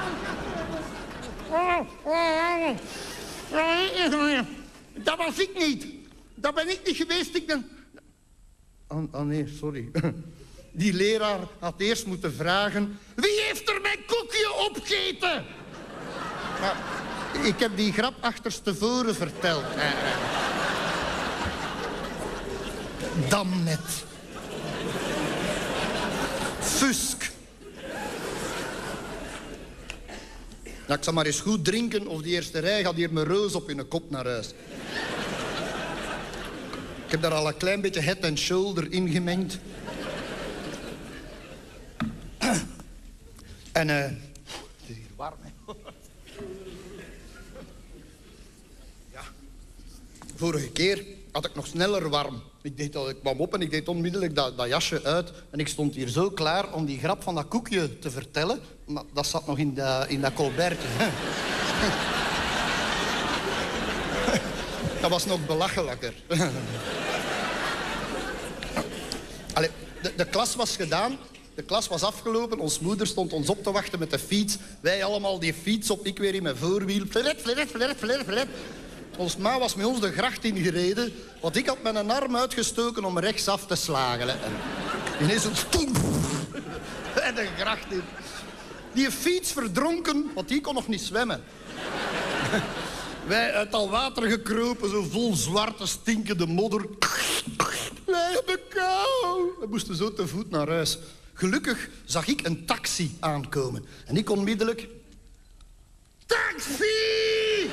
Dat was ik niet. Dat ben ik niet geweest. Ik ben... Oh nee, sorry. Die leraar had eerst moeten vragen... Wie heeft er mijn koekje opgegeten? Maar ik heb die grap achterstevoren verteld. Dan net. Fusk. Nou, ik zal maar eens goed drinken of die eerste rij gaat hier mijn reus op in een kop naar huis. Ik heb daar al een klein beetje head and shoulder in gemengd. En het is hier warm, hè. Ja. Vorige keer had ik nog sneller warm. Ik kwam op en ik deed onmiddellijk dat jasje uit. En ik stond hier zo klaar om die grap van dat koekje te vertellen. Maar dat zat nog in dat colbertje. Dat was nog belachelijker. Allee, de klas was gedaan. De klas was afgelopen. Ons moeder stond ons op te wachten met de fiets. Wij allemaal die fiets op, ik weer in mijn voorwiel. Flet. Ons ma was met ons de gracht ingereden. Want ik had mijn arm uitgestoken om rechtsaf te slagen. En ineens een stoem. En de gracht in. Die fiets verdronken, want die kon nog niet zwemmen. Wij uit al water gekropen, zo vol zwarte, stinkende modder. Wij hebben kou. We moesten zo te voet naar huis. Gelukkig zag ik een taxi aankomen. En ik onmiddellijk... Taxi!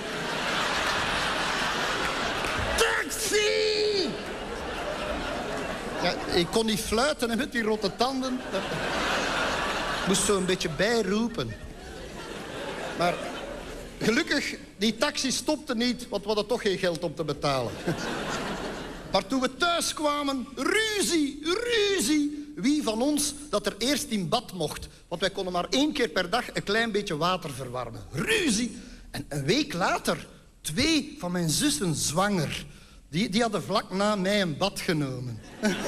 Taxi! Ja, ik kon niet fluiten hè, met die rotte tanden. Ik moest zo een beetje bijroepen. Maar gelukkig, die taxi stopte niet, want we hadden toch geen geld om te betalen. Maar toen we thuis kwamen, ruzie. Wie van ons dat er eerst in bad mocht. Want wij konden maar 1 keer per dag een klein beetje water verwarmen. Ruzie. En een week later, 2 van mijn zussen zwanger. Die hadden vlak na mij een bad genomen.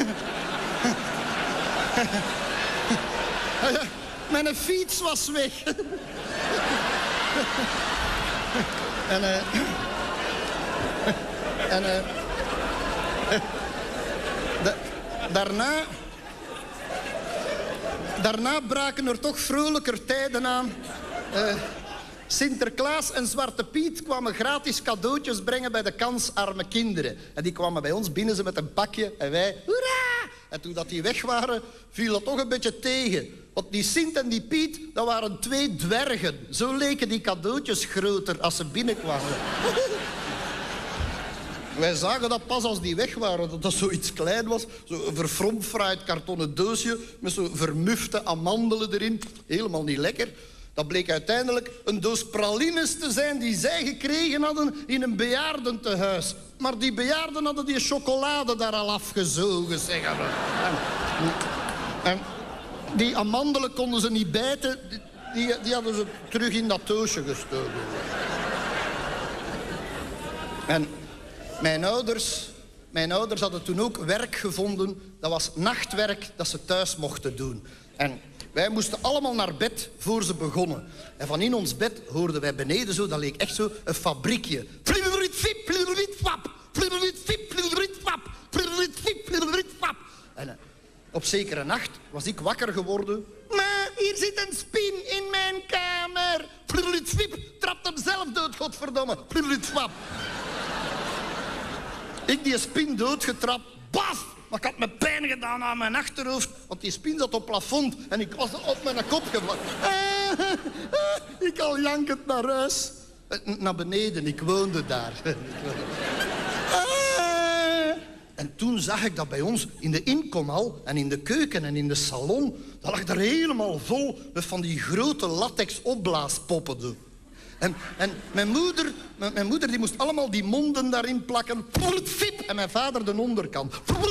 Mijn fiets was weg. Daarna braken er toch vrolijker tijden aan. Sinterklaas en Zwarte Piet kwamen gratis cadeautjes brengen bij de kansarme kinderen. En die kwamen bij ons binnen ze met een pakje en wij... Hoera! En toen dat die weg waren, viel dat toch een beetje tegen. Want die Sint en die Piet, dat waren 2 dwergen. Zo leken die cadeautjes groter als ze binnenkwamen. Wij zagen dat pas als die weg waren, dat dat zoiets klein was. Zo'n verfromfraaid kartonnen doosje met zo vermufte amandelen erin. Helemaal niet lekker. Dat bleek uiteindelijk een doos pralines te zijn die zij gekregen hadden in een bejaardentehuis. Maar die bejaarden hadden die chocolade daar al afgezogen, zeg maar. En die amandelen konden ze niet bijten. Die hadden ze terug in dat doosje gestoken. En mijn ouders hadden toen ook werk gevonden. Dat was nachtwerk dat ze thuis mochten doen. En Wij moesten allemaal naar bed voor ze begonnen. En van in ons bed hoorden wij beneden zo, dat leek echt zo, een fabriekje. En op zekere nacht was ik wakker geworden. Maar hier zit een spin in mijn kamer. Trapt hem zelf dood, godverdomme. Ik die spin doodgetrapt. Baf! Maar ik had me pijn gedaan aan mijn achterhoofd. Want die spin zat op plafond. En ik was op mijn kop gevallen. Ik al jankend naar huis. Naar beneden, ik woonde daar. En toen zag ik dat bij ons in de inkomhal en in de keuken en in de salon, dat lag er helemaal vol met van die grote latex opblaaspoppen. En mijn moeder die moest allemaal die monden daarin plakken. En mijn vader de onderkant.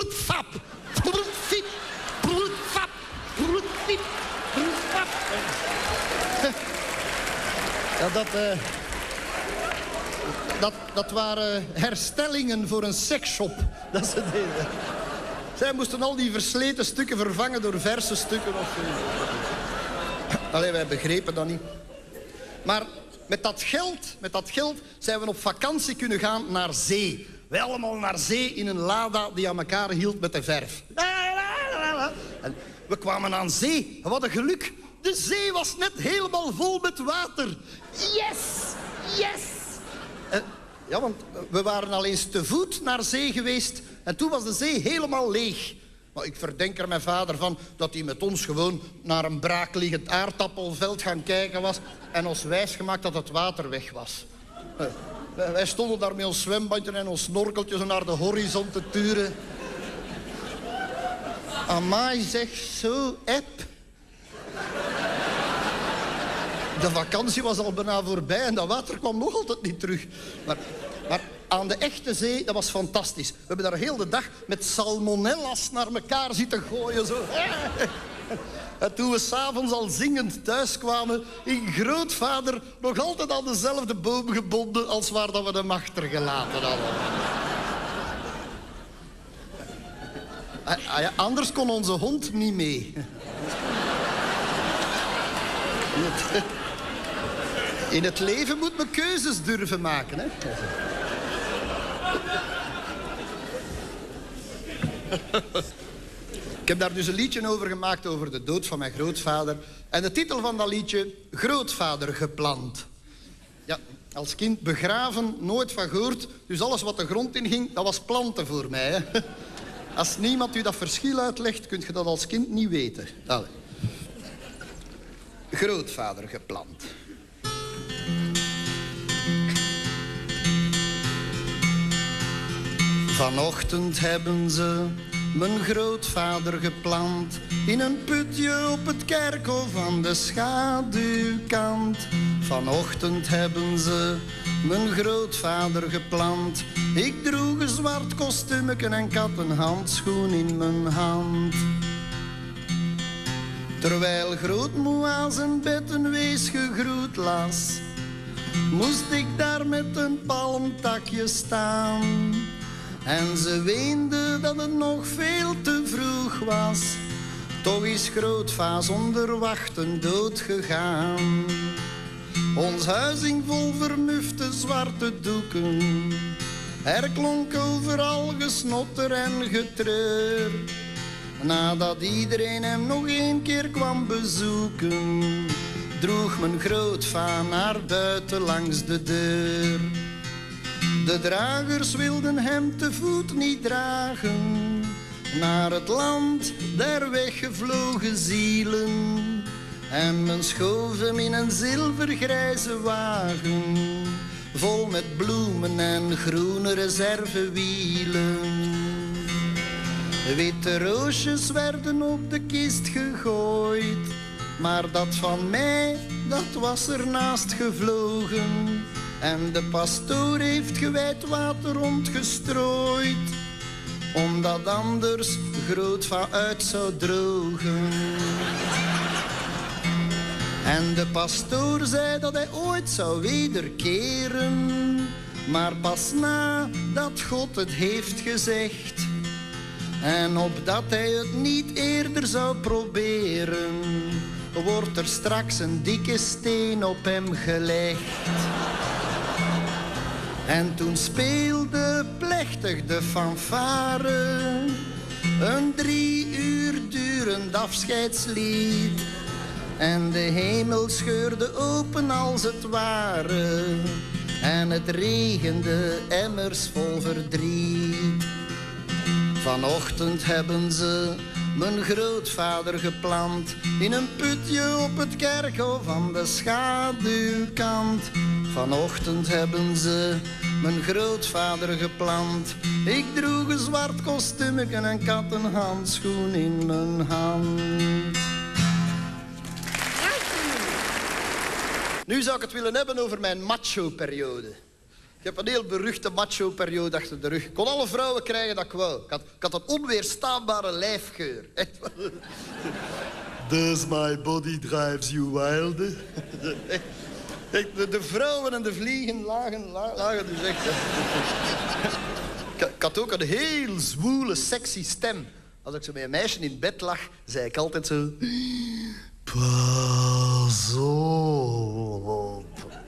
Ja, dat waren herstellingen voor een seksshop. Dat ze deden. Zij moesten al die versleten stukken vervangen door verse stukken. Allee, wij begrepen dat niet. Maar met dat geld zijn we op vakantie kunnen gaan naar zee. Wij allemaal naar zee in een Lada die aan elkaar hield met de verf. En we kwamen aan zee. Wat een geluk. De zee was net helemaal vol met water. Yes! Yes! Ja, want we waren al eens te voet naar zee geweest en toen was de zee helemaal leeg. Maar ik verdenk er mijn vader van dat hij met ons gewoon naar een braakliggend aardappelveld gaan kijken was en ons wijsgemaakt dat het water weg was. Wij stonden daar met ons zwembandje en ons snorkeltje zo naar de horizon te turen. Amai, zeg, zo eb. De vakantie was al bijna voorbij en dat water kwam nog altijd niet terug. Maar aan de echte zee, dat was fantastisch. We hebben daar heel de dag met salmonellas naar elkaar zitten gooien. Zo. En toen we s'avonds al zingend thuis kwamen, hing grootvader nog altijd aan dezelfde boom gebonden als waar dat we hem achtergelaten hadden. Ja, anders kon onze hond niet mee. In het leven moet men keuzes durven maken, hè? Ik heb daar dus een liedje over gemaakt over de dood van mijn grootvader. En de titel van dat liedje, Grootvader geplant. Ja, als kind begraven, nooit van gehoord. Dus alles wat de grond in ging, dat was planten voor mij, hè? Als niemand u dat verschil uitlegt, kunt je dat als kind niet weten. Allee. Grootvader geplant. Vanochtend hebben ze mijn grootvader geplant in een putje op het kerkhof aan de schaduwkant. Vanochtend hebben ze mijn grootvader geplant. Ik droeg een zwart kostuumken en ik had een handschoen in mijn hand. Terwijl grootmoe aan zijn bed een wees gegroet las, moest ik daar met een palmtakje staan. En ze weende dat het nog veel te vroeg was. Toch is grootva zonder wachten doodgegaan. Ons huis hing vol vermufte zwarte doeken. Er klonk overal gesnotter en getreur. Nadat iedereen hem nog 1 keer kwam bezoeken, droeg mijn grootva naar buiten langs de deur. De dragers wilden hem te voet niet dragen naar het land der weggevlogen zielen. En men schoof hem in een zilvergrijze wagen, vol met bloemen en groene reservewielen. Witte roosjes werden op de kist gegooid, maar dat van mij, dat was ernaast gevlogen. En de pastoor heeft gewijd water rondgestrooid, omdat anders grootva uit zou drogen. En de pastoor zei dat hij ooit zou wederkeren, maar pas nadat God het heeft gezegd. En opdat hij het niet eerder zou proberen, wordt er straks een dikke steen op hem gelegd. En toen speelde plechtig de fanfare een 3 uur durend afscheidslied. En de hemel scheurde open als het ware. En het regende emmers vol verdriet. Vanochtend hebben ze mijn grootvader geplant in een putje op het kerkhof aan de schaduwkant. Vanochtend hebben ze mijn grootvader geplant. Ik droeg een zwart kostuumje en ik had een handschoen in mijn hand. Nu zou ik het willen hebben over mijn macho-periode. Ik heb een heel beruchte macho-periode achter de rug. Ik kon alle vrouwen krijgen dat ik wou. Ik had een onweerstaanbare lijfgeur. Echt. Does my body drives you wild? De vrouwen en de vliegen lagen dus echt. Ik had ook een heel zwoele, sexy stem. Als ik zo met een meisje in bed lag, zei ik altijd zo... Pas op.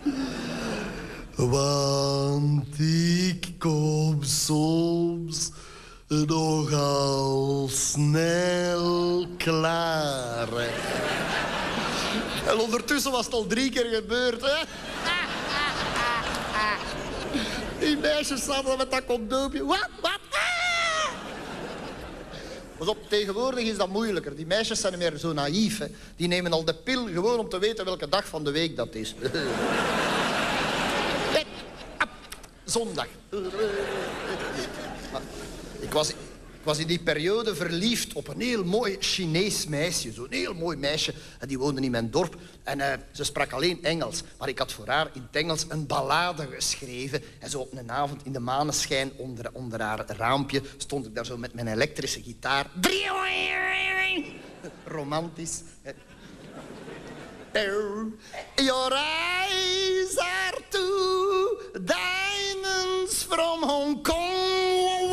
Want ik kom soms nogal snel klaar. En ondertussen was het al 3 keer gebeurd, hè? Die meisjes zaten met dat condoompje. Wat? Pas op, tegenwoordig is dat moeilijker. Die meisjes zijn niet meer zo naïef, hè. Die nemen al de pil gewoon om te weten welke dag van de week dat is. Zondag. Ik was in die periode verliefd op een heel mooi Chinees meisje. Zo'n heel mooi meisje. En die woonde in mijn dorp. En ze sprak alleen Engels. Maar ik had voor haar in het Engels een ballade geschreven. En zo op een avond in de maneschijn onder haar raampje stond ik daar zo met mijn elektrische gitaar. Romantisch. Your eyes are two diamonds from Hong Kong.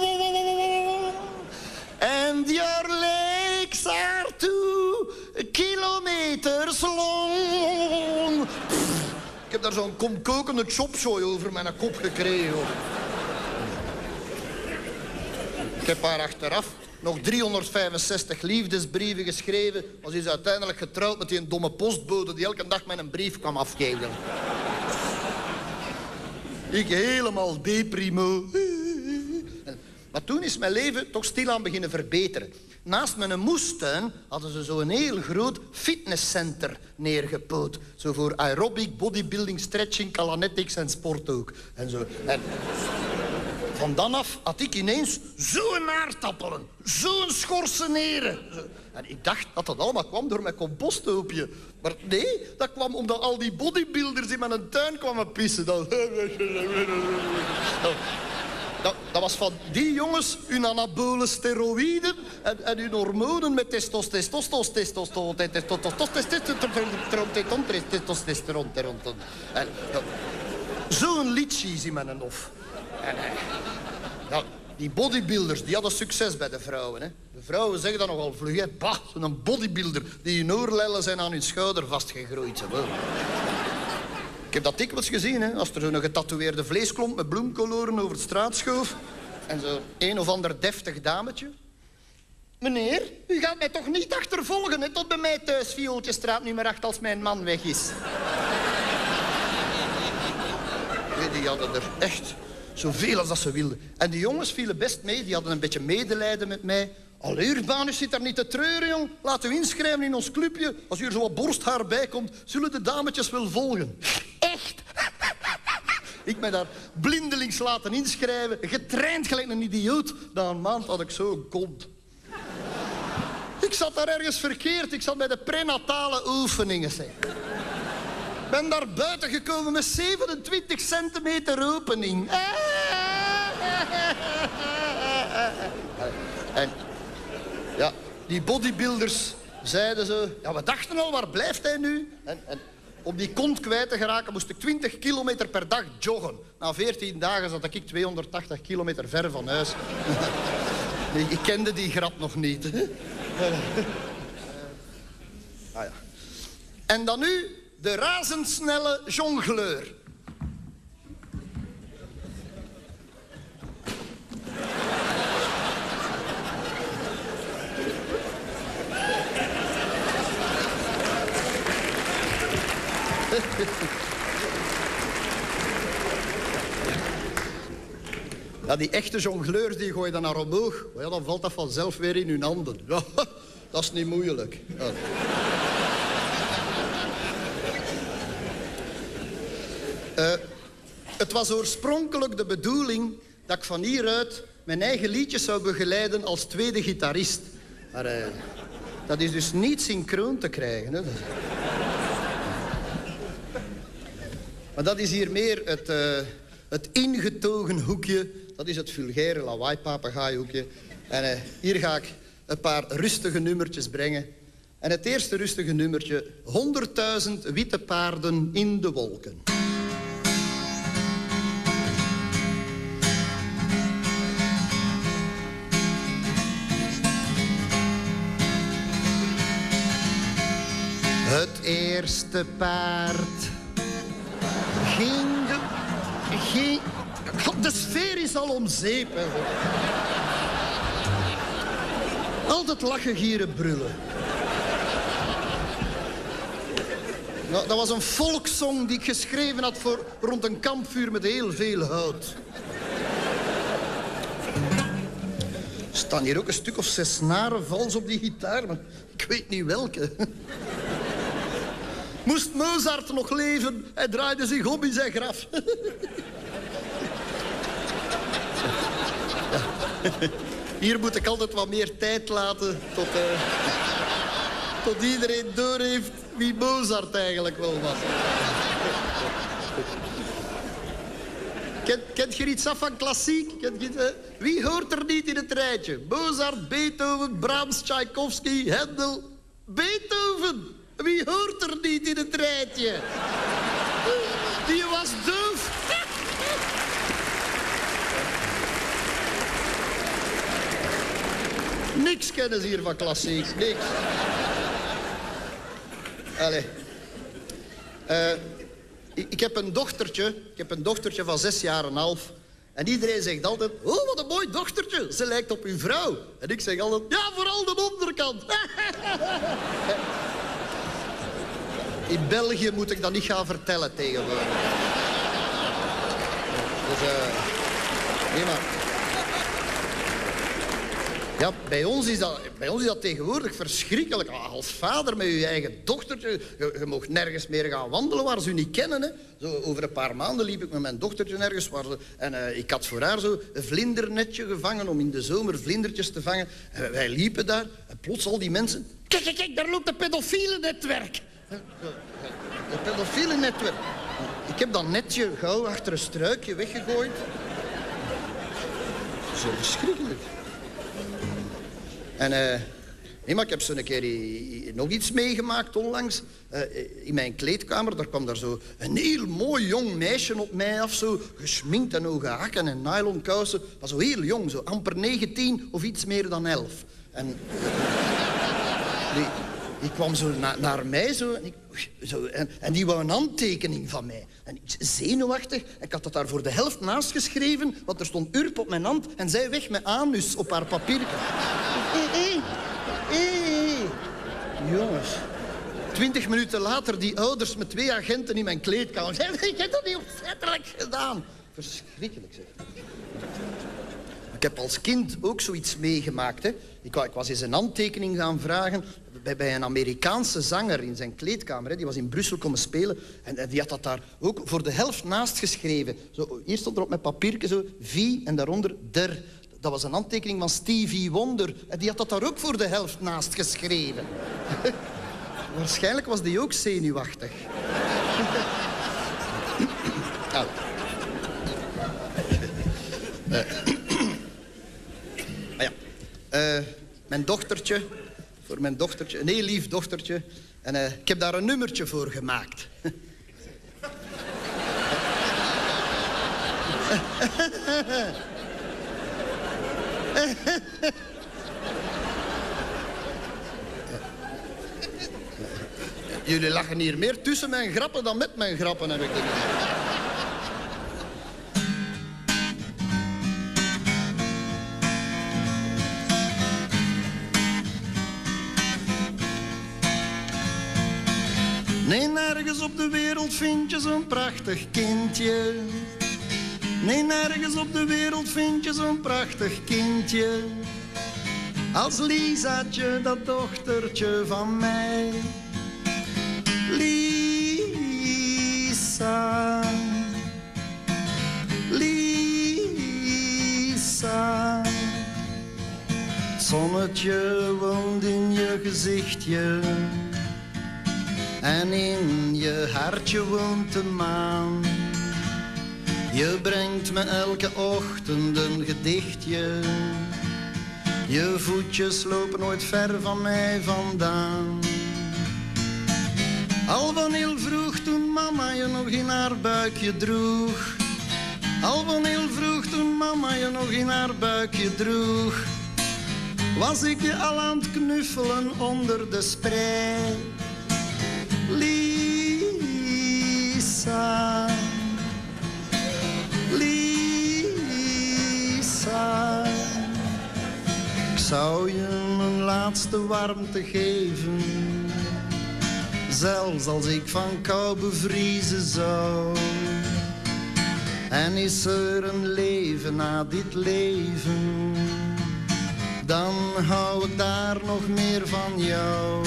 And your legs are 2 kilometers long. Ik heb daar zo'n komkokende chopshow over mijn kop gekregen. Ik heb haar achteraf nog 365 liefdesbrieven geschreven. Maar ze is uiteindelijk getrouwd met die domme postbode die elke dag met een brief kwam afgeven. Ik helemaal deprimo. Maar toen is mijn leven toch stilaan beginnen verbeteren. Naast mijn moestuin hadden ze zo'n heel groot fitnesscenter neergepoot. Zo voor aerobic, bodybuilding, stretching, calanetics en sport ook. En zo. En van dan af had ik ineens zo'n aardappelen, zo'n schorseneren. En ik dacht dat dat allemaal kwam door mijn composthoopje. Maar nee, dat kwam omdat al die bodybuilders in mijn tuin kwamen pissen. Dat was van die jongens, hun anabole steroïden en hun hormonen met testosteron. Zo'n liedje is in mijn hof. Ja, die bodybuilders, die hadden succes bij de vrouwen. Hè. De vrouwen zeggen dat nogal vlug. Hè. Bah, zo'n bodybuilder, die hun oorlellen zijn aan hun schouder vastgegroeid. Ik heb dat dikwijls gezien, hè. Als er zo'n getatoeëerde vleesklomp met bloemkoloren over de straat schoof. En zo een of ander deftig dametje. Meneer, u gaat mij toch niet achtervolgen, hè, tot bij mij thuis, Viooltjestraat nummer 8, als mijn man weg is. Nee, die hadden er echt zoveel als dat ze wilden. En die jongens vielen best mee, die hadden een beetje medelijden met mij. Allee, Urbanus zit daar niet te treuren, jong. Laten we inschrijven in ons clubje. Als hier zo wat borsthaar bij komt, zullen de dametjes wel volgen. Echt? Ik me daar blindelings laten inschrijven, getraind gelijk een idioot. Na een maand had ik zo een kont. Ik zat daar ergens verkeerd. Ik zat bij de prenatale oefeningen, zeg. Ik ben daar buiten gekomen met 27 centimeter opening. En ja, die bodybuilders zeiden zo... Ja, we dachten al, waar blijft hij nu? En om die kont kwijt te geraken moest ik 20 kilometer per dag joggen. Na 14 dagen zat ik 280 kilometer ver van huis. Nee, ik kende die grap nog niet. Ah ja. En dan nu de razendsnelle jongleur. Ja, die echte jongleurs die gooien dan naar omhoog. Maar ja, dan valt dat vanzelf weer in hun handen. Ja, dat is niet moeilijk. Ja. Het was oorspronkelijk de bedoeling dat ik van hieruit mijn eigen liedjes zou begeleiden als tweede gitarist. Maar dat is dus niet synchroon te krijgen. Hè. Maar dat is hier meer het ingetogen hoekje. Dat is het vulgaire lawaai-papegaaihoekje. En hier ga ik een paar rustige nummertjes brengen. En het eerste rustige nummertje, 100.000 witte paarden in de wolken. Het eerste paard ging... De sfeer is al om zeep. Hè. Altijd lachen, gieren, brullen. Nou, dat was een volkszong die ik geschreven had voor rond een kampvuur met heel veel hout. Er staan hier ook een stuk of 6 snaren vals op die gitaar, maar ik weet niet welke. Moest Mozart nog leven, hij draaide zich om in zijn graf. Ja. Hier moet ik altijd wat meer tijd laten tot iedereen doorheeft wie Mozart eigenlijk wel was. Kent je iets af van klassiek? Wie hoort er niet in het rijtje? Mozart, Beethoven, Brahms, Tchaikovsky, Händel. Beethoven! Wie hoort er niet in het rijtje? Die was doof. Niks kennen ze hier van klassiek, niks. Allee. Ik heb een dochtertje van 6 jaar en half. En iedereen zegt altijd, oh, wat een mooi dochtertje. Ze lijkt op uw vrouw. En ik zeg altijd, ja, vooral de onderkant. In België moet ik dat niet gaan vertellen tegenwoordig. Dus, nee, maar... Ja, bij ons is dat tegenwoordig verschrikkelijk. Als vader met je eigen dochtertje, je mag nergens meer gaan wandelen waar ze u niet kennen. Hè. Zo, over een paar maanden liep ik met mijn dochtertje ergens. En ik had voor haar zo een vlindernetje gevangen om in de zomer vlindertjes te vangen. En wij liepen daar en plots al die mensen... Kijk, daar loopt een pedofiele netwerk. Een pedofiele netwerk. Ik heb dat netje gauw achter een struikje weggegooid. Zo verschrikkelijk. En nee, maar ik heb zo een keer nog iets meegemaakt onlangs. In mijn kleedkamer, daar kwam daar zo een heel mooi jong meisje op mij af. Zo geschminkt en hoge hakken en nylon kousen. Maar zo heel jong, zo amper 19 of iets meer dan 11. En die kwam zo naar mij zo, en die wou een handtekening van mij. En ik zenuwachtig, ik had dat daar voor de helft naast geschreven, want er stond Urp op mijn hand en zij weg met anus op haar papier. Jongens. 20 minuten later, die ouders met 2 agenten in mijn kleedkamer. Ik heb dat niet opzettelijk gedaan. Verschrikkelijk, zeg. Ik heb als kind ook zoiets meegemaakt. Hè. Ik was eens een handtekening gaan vragen bij een Amerikaanse zanger in zijn kleedkamer. Hè. Die was in Brussel komen spelen en die had dat daar ook voor de helft naast geschreven. Zo, hier stond er op mijn papiertje zo, V en daaronder der. Dat was een handtekening van Stevie Wonder. En die had dat daar ook voor de helft naast geschreven. Waarschijnlijk was die ook zenuwachtig. Nou. Mijn dochtertje, voor mijn dochtertje, een heel lief dochtertje. En ik heb daar een nummertje voor gemaakt. Jullie lachen hier meer tussen mijn grappen dan met mijn grappen, heb ik de indruk. Nee, nergens op de wereld vind je zo'n prachtig kindje. Nee, nergens op de wereld vind je zo'n prachtig kindje. Als Lisaatje, dat dochtertje van mij. Lisa. Lisa. Het zonnetje woont in je gezichtje. En in je hartje woont de maan. Je brengt me elke ochtend een gedichtje. Je voetjes lopen nooit ver van mij vandaan. Al van heel vroeg toen mama je nog in haar buikje droeg. Al van heel vroeg toen mama je nog in haar buikje droeg. Was ik je al aan het knuffelen onder de sprei. Lisa, Lisa, ik zou je mijn laatste warmte geven, zelfs als ik van kou bevriezen zou. En is er een leven na dit leven, dan hou ik daar nog meer van jou.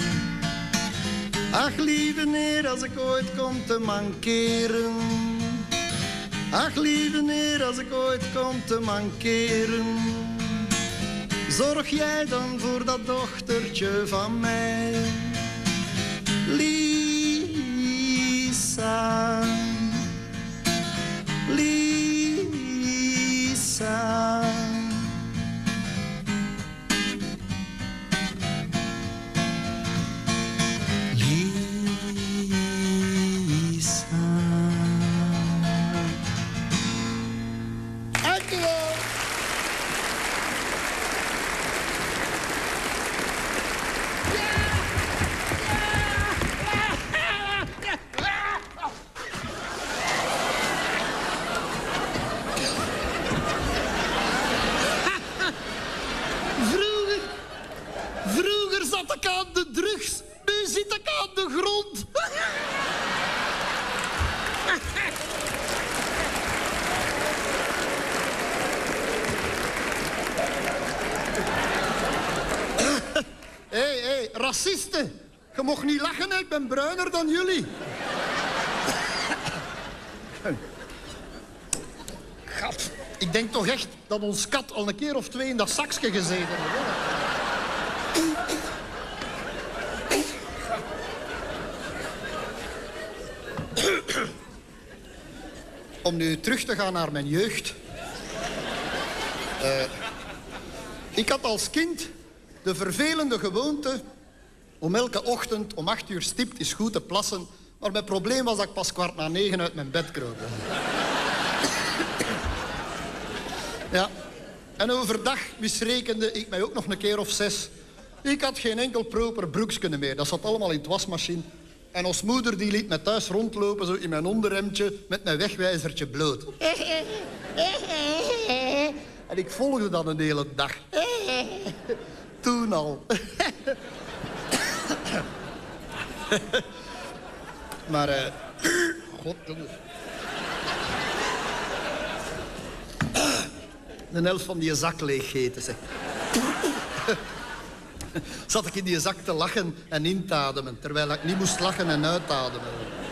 Ach, lieve neer, als ik ooit kom te mankeren. Ach, lieve neer, als ik ooit kom te mankeren. Zorg jij dan voor dat dochtertje van mij. Lisa. Lisa. Vroeger zat ik aan de drugs, nu zit ik aan de grond. Hé, racisten. Je mocht niet lachen, hè? Ik ben bruiner dan jullie. Gat, ik denk toch echt dat ons kat al een keer of twee in dat zakje gezeten heeft. Om nu terug te gaan naar mijn jeugd. Ik had als kind de vervelende gewoonte om elke ochtend om 8 uur stipt eens goed te plassen. Maar mijn probleem was dat ik pas 8:45 uit mijn bed kroop. Ja. En overdag misrekende ik mij ook nog een keer of 6. Ik had geen enkel proper broekje meer. Dat zat allemaal in het wasmachine. En ons moeder die liet me thuis rondlopen, zo in mijn onderhemdje, met mijn wegwijzertje bloot. En ik volgde dat een hele dag. Toen al. Maar, godjongens. De helft van die zak leeggeten, zeg. Zat ik in die zak te lachen en in te ademen, terwijl ik niet moest lachen en uitademen.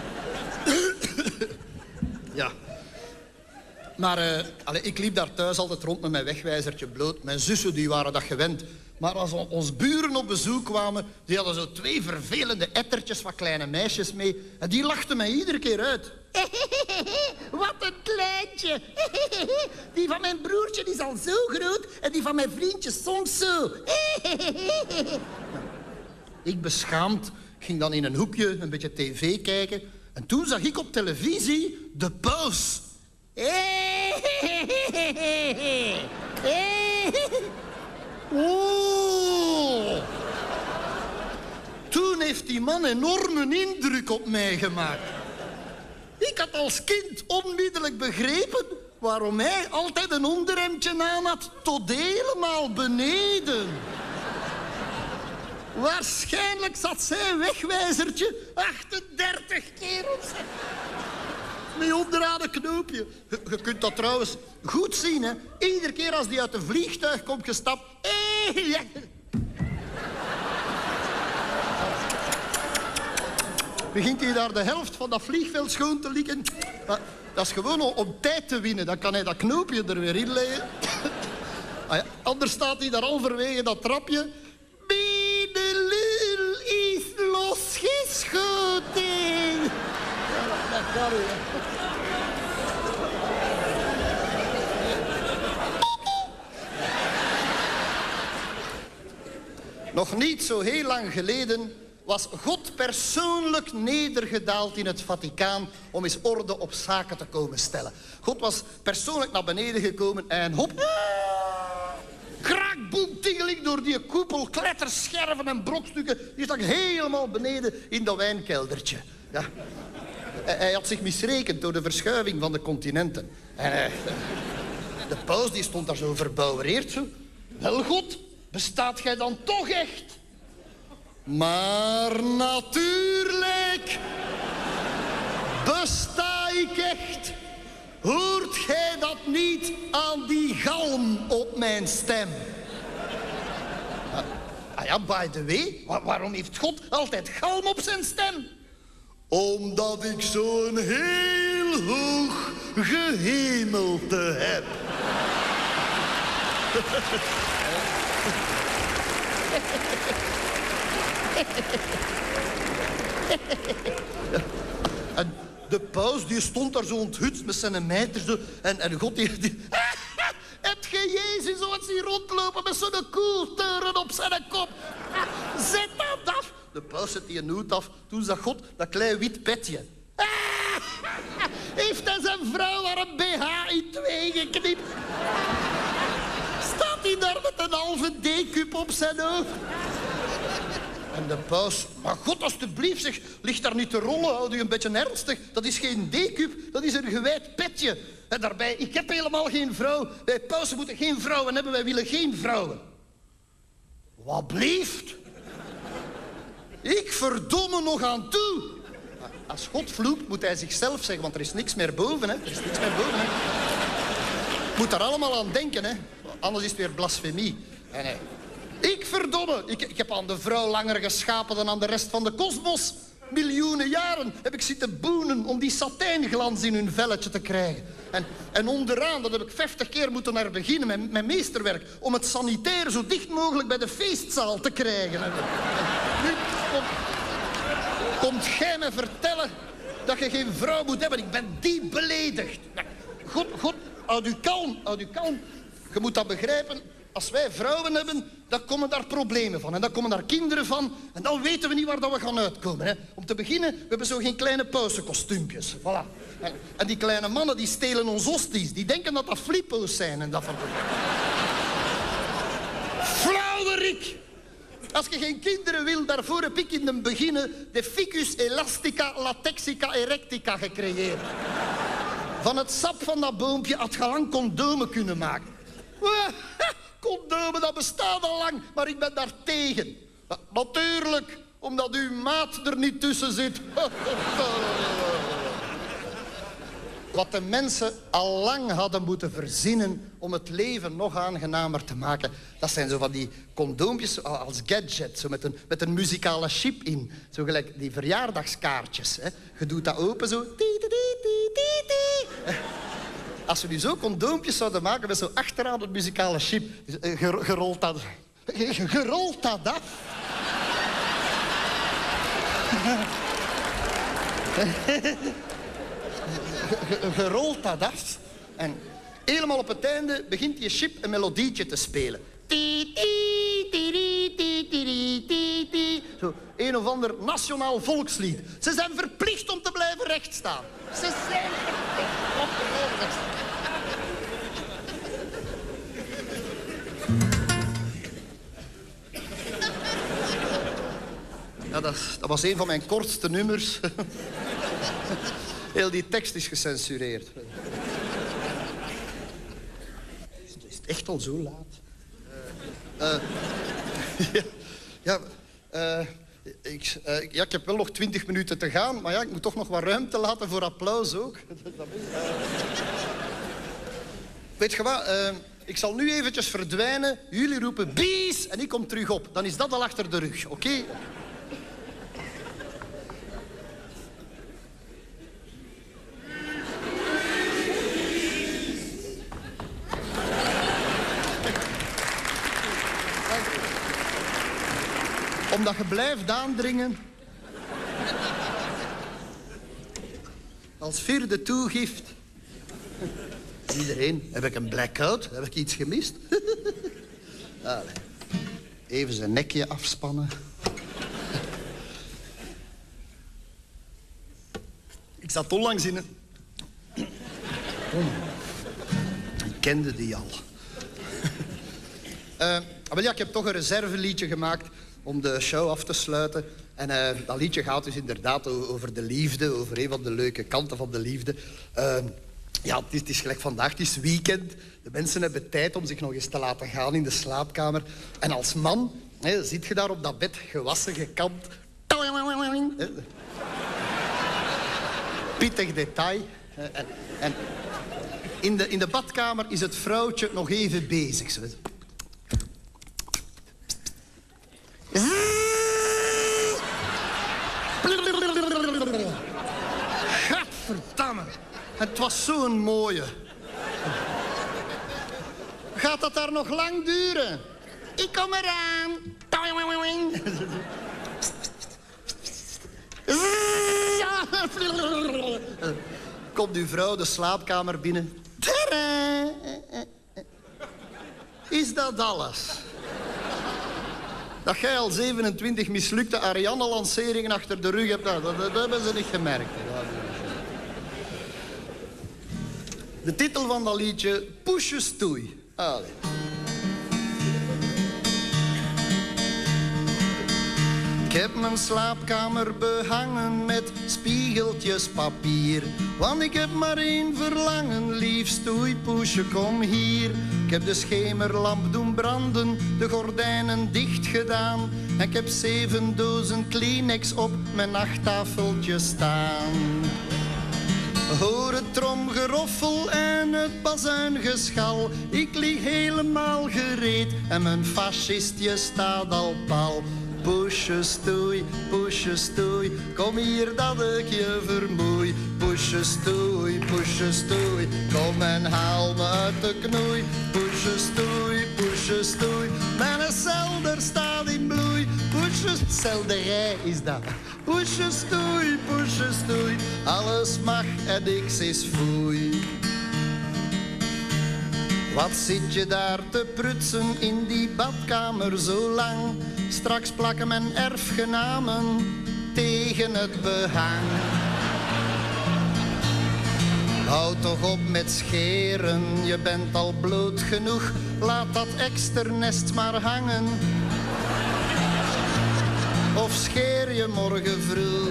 Ja. Maar ik liep daar thuis altijd rond met mijn wegwijzertje bloot. Mijn zussen die waren dat gewend. Maar als ons buren op bezoek kwamen, die hadden zo 2 vervelende ettertjes van kleine meisjes mee. En die lachten mij iedere keer uit. Wat een kleintje. Die van mijn broertje is al zo groot en die van mijn vriendje soms zo. Ik beschaamd ging dan in een hoekje een beetje tv kijken. En toen zag ik op televisie de Paus. Oh. Toen heeft die man enorme indruk op mij gemaakt. Ik had als kind onmiddellijk begrepen waarom hij altijd een onderhemdje aan had tot helemaal beneden. Waarschijnlijk zat zijn wegwijzertje 38 keer op zijn... Met onderaan een knoopje. Je kunt dat trouwens goed zien, hè. Iedere keer als die uit een vliegtuig komt gestapt... Ja. Begint hij daar de helft van dat vliegveld schoon te likken. Maar dat is gewoon om tijd te winnen. Dan kan hij dat knoopje er weer in leggen. Ah ja, anders staat hij daar halverwege dat trapje. Mijn lul is losgeschoten. Ja, dat kan hij. Nog niet zo heel lang geleden was God persoonlijk nedergedaald in het Vaticaan om eens orde op zaken te komen stellen. God was persoonlijk naar beneden gekomen en hop... Krak, boem, tingeling door die koepel, kletterscherven en brokstukken. Die stak helemaal beneden in dat wijnkeldertje. Ja. Hij had zich misrekend door de verschuiving van de continenten. En de paus die stond daar zo verbouwereerd. Zo. Wel, God, bestaat gij dan toch echt? Maar natuurlijk besta ik echt. Hoort gij dat niet aan die galm op mijn stem? Ah ja, by the way, waarom heeft God altijd galm op zijn stem? Omdat ik zo'n heel hoog gehemelte heb. En de paus die stond daar zo onthutst met zijn mijter. Zo, en God die... Heb je Jezus zo zien rondlopen met zo'n koelteuren op zijn kop? Zet dat af. De paus zet die een hoed af. Toen zag God dat klein wit petje. Heeft hij zijn vrouw haar een BH in twee geknipt? Staat hij daar met een halve D-cup op zijn hoofd? En de paus, maar God alstublieft, zeg, ligt daar niet te rollen, houd u een beetje ernstig. Dat is geen D-cup, dat is een gewijd petje. En daarbij, ik heb helemaal geen vrouw. Wij pausen moeten geen vrouwen hebben, wij willen geen vrouwen. Wat blieft? Ik verdomme nog aan toe. Als God vloekt, moet hij zichzelf zeggen, want er is niks meer boven, hè. Er is niks meer boven, hè. Moet daar allemaal aan denken, hè. Anders is het weer blasfemie. En, ik verdomme, ik heb aan de vrouw langer geschapen dan aan de rest van de kosmos. Miljoenen jaren heb ik zitten boenen om die satijnglans in hun velletje te krijgen. En onderaan, dat heb ik 50 keer moeten naar beginnen, mijn meesterwerk, om het sanitair zo dicht mogelijk bij de feestzaal te krijgen. En nu komt gij me vertellen dat je geen vrouw moet hebben. Ik ben diep beledigd. God, houd u kalm, houd u kalm. Je moet dat begrijpen. Als wij vrouwen hebben, dan komen daar problemen van. En dan komen daar kinderen van. En dan weten we niet waar dat we gaan uitkomen. Hè. Om te beginnen, we hebben zo geen kleine pausenkostuumpjes. Voilà. En die kleine mannen, die stelen ons hosties. Die denken dat dat flippo's zijn. En dat van... Flauwerik! Als je geen kinderen wil, daarvoor heb ik in het begin de ficus elastica latexica erectica gecreëerd. Van het sap van dat boompje had je lang condomen kunnen maken. Condomen, dat bestaat al lang, maar ik ben daar tegen. Natuurlijk, omdat uw maat er niet tussen zit. Wat de mensen al lang hadden moeten verzinnen om het leven nog aangenamer te maken. Dat zijn zo van die condoompjes als gadget, zo met een muzikale chip in. Zo gelijk die verjaardagskaartjes. Hè. Je doet dat open zo. Als we nu zo condoompjes zouden maken met zo achteraan een muzikale chip. Gerold dat... Gerold dat af. Gerold dat af. En helemaal op het einde begint je chip een melodietje te spelen. Zo, een of ander nationaal volkslied. Ze zijn verplicht om te blijven rechtstaan. Ze zijn verplicht om te blijven rechtstaan. Ja, dat was een van mijn kortste nummers. Heel die tekst is gecensureerd. Is het echt al zo laat? Ik heb wel nog 20 minuten te gaan, maar ja, ik moet toch nog wat ruimte laten voor applaus ook. Weet je wat? Ik zal nu eventjes verdwijnen. Jullie roepen bies en ik kom terug op. Dan is dat al achter de rug, oké? Omdat je blijft aandringen. Als vierde toegift. Iedereen, heb ik een blackout? Heb ik iets gemist? Allee. Even zijn nekje afspannen. Ik zat onlangs in een... Ik kende die al. Ik heb toch een reserveliedje gemaakt om de show af te sluiten. En dat liedje gaat dus inderdaad over de liefde, over een van de leuke kanten van de liefde. Het is gelijk vandaag, het is weekend. De mensen hebben tijd om zich nog eens te laten gaan in de slaapkamer. En als man zit je daar op dat bed, gewassen, gekamd. Pittig detail. En in de badkamer is het vrouwtje nog even bezig. Zo. Gadverdamme. Het was zo'n mooie. Gaat dat daar nog lang duren? Ik kom eraan. Komt uw vrouw de slaapkamer binnen. Is dat alles? Dat jij al 27 mislukte Ariane-lanceringen achter de rug hebt, dat hebben ze niet gemerkt. De titel van dat liedje, Poesje Stoei. Allee. Ik heb mijn slaapkamer behangen met spiegeltjes papier. Want ik heb maar één verlangen, lief stoei, poesje, kom hier. Ik heb de schemerlamp doen branden, de gordijnen dicht gedaan. En ik heb 7 dozen Kleenex op mijn nachttafeltje staan. Hoor het tromgeroffel en het bazuingeschal. Ik lig helemaal gereed en mijn fascistje staat al pal. Poesje stoei, kom hier dat ik je vermoei. Poesje stoei, kom en haal me uit de knoei. Poesje stoei, mijn selder staat in bloei. Selderij is dat. Poesje stoei, alles mag en niks is foei. Wat zit je daar te prutsen in die badkamer zo lang? Straks plakken mijn erfgenamen tegen het behang. Houd toch op met scheren, je bent al bloot genoeg. Laat dat eksternest maar hangen. Of scheer je morgen vroeg.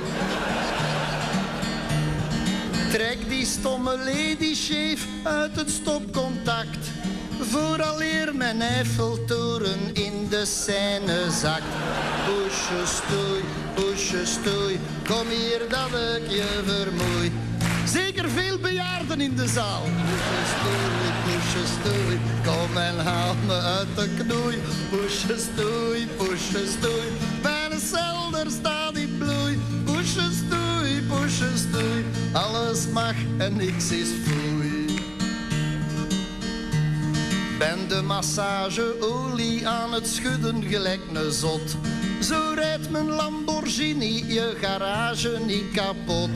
Trek die stomme ladyshave uit het stopcontact. Vooraleer mijn Eiffeltoren in de Seine zakt. Poesje stoei, kom hier dat ik je vermoei. Zeker veel bejaarden in de zaal. Poesje stoei, kom en haal me uit de knoei. Poesje stoei, mijn selder staat in bloei. Poesje stoei, alles mag en niks is foei. Ben de massageolie aan het schudden gelijk een zot. Zo rijdt mijn Lamborghini je garage niet kapot.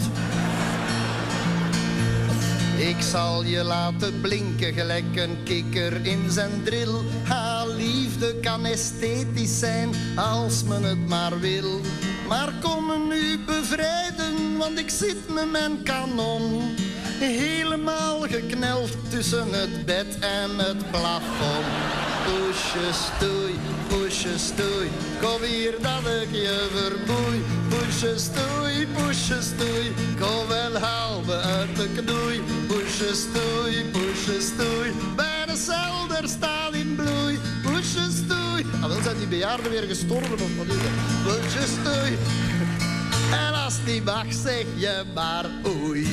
Ik zal je laten blinken gelijk een kikker in zijn drill. Ha, liefde kan esthetisch zijn als men het maar wil. Maar kom me nu bevrijden, want ik zit met mijn kanon helemaal gekneld tussen het bed en het plafond. poesje stoei. Kom hier dat ik je vermoei. Poesje stoei, kom en haal me uit de knoei. Poesje stoei, bij de zelder staan in bloei. Poesje stoei. Ah, wel zijn die bejaarden weer gestorven of wat is dat? Poesje stoei. En als het niet mag, zeg je maar oei.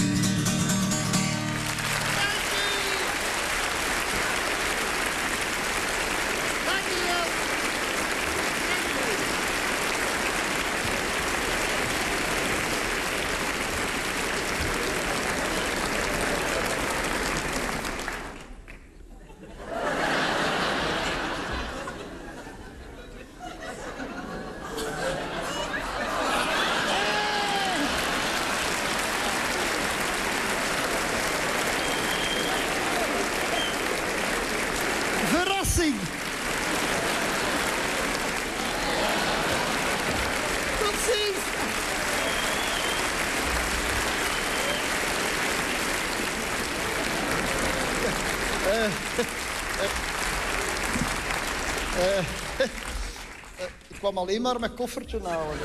Verrassing! Tot ziens! Ik kwam alleen maar mijn koffertje halen.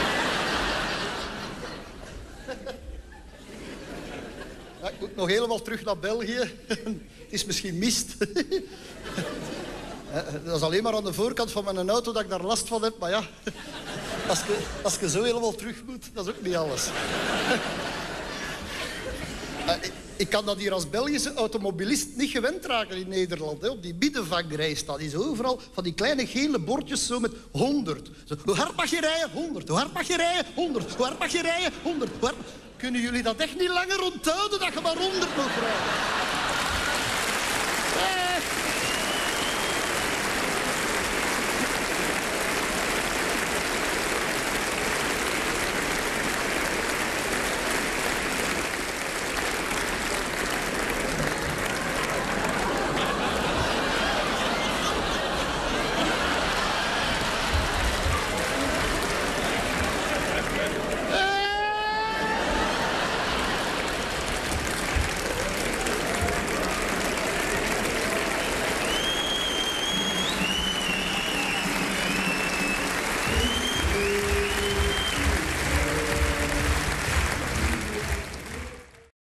Ja, ik moet nog helemaal terug naar België. Het is misschien mist. Dat is alleen maar aan de voorkant van mijn auto dat ik daar last van heb. Maar ja, als je zo helemaal terug moet, dat is ook niet alles. Ik kan dat hier als Belgische automobilist niet gewend raken in Nederland. Hè. Op die middenvangrij staat is overal van die kleine gele bordjes zo met 100. Zo, hoe hard mag je rijden? 100. Hoe hard mag je rijden? 100. Hoe hard mag je rijden? 100. Kunnen jullie dat echt niet langer onthouden dat je maar 100 mag rijden?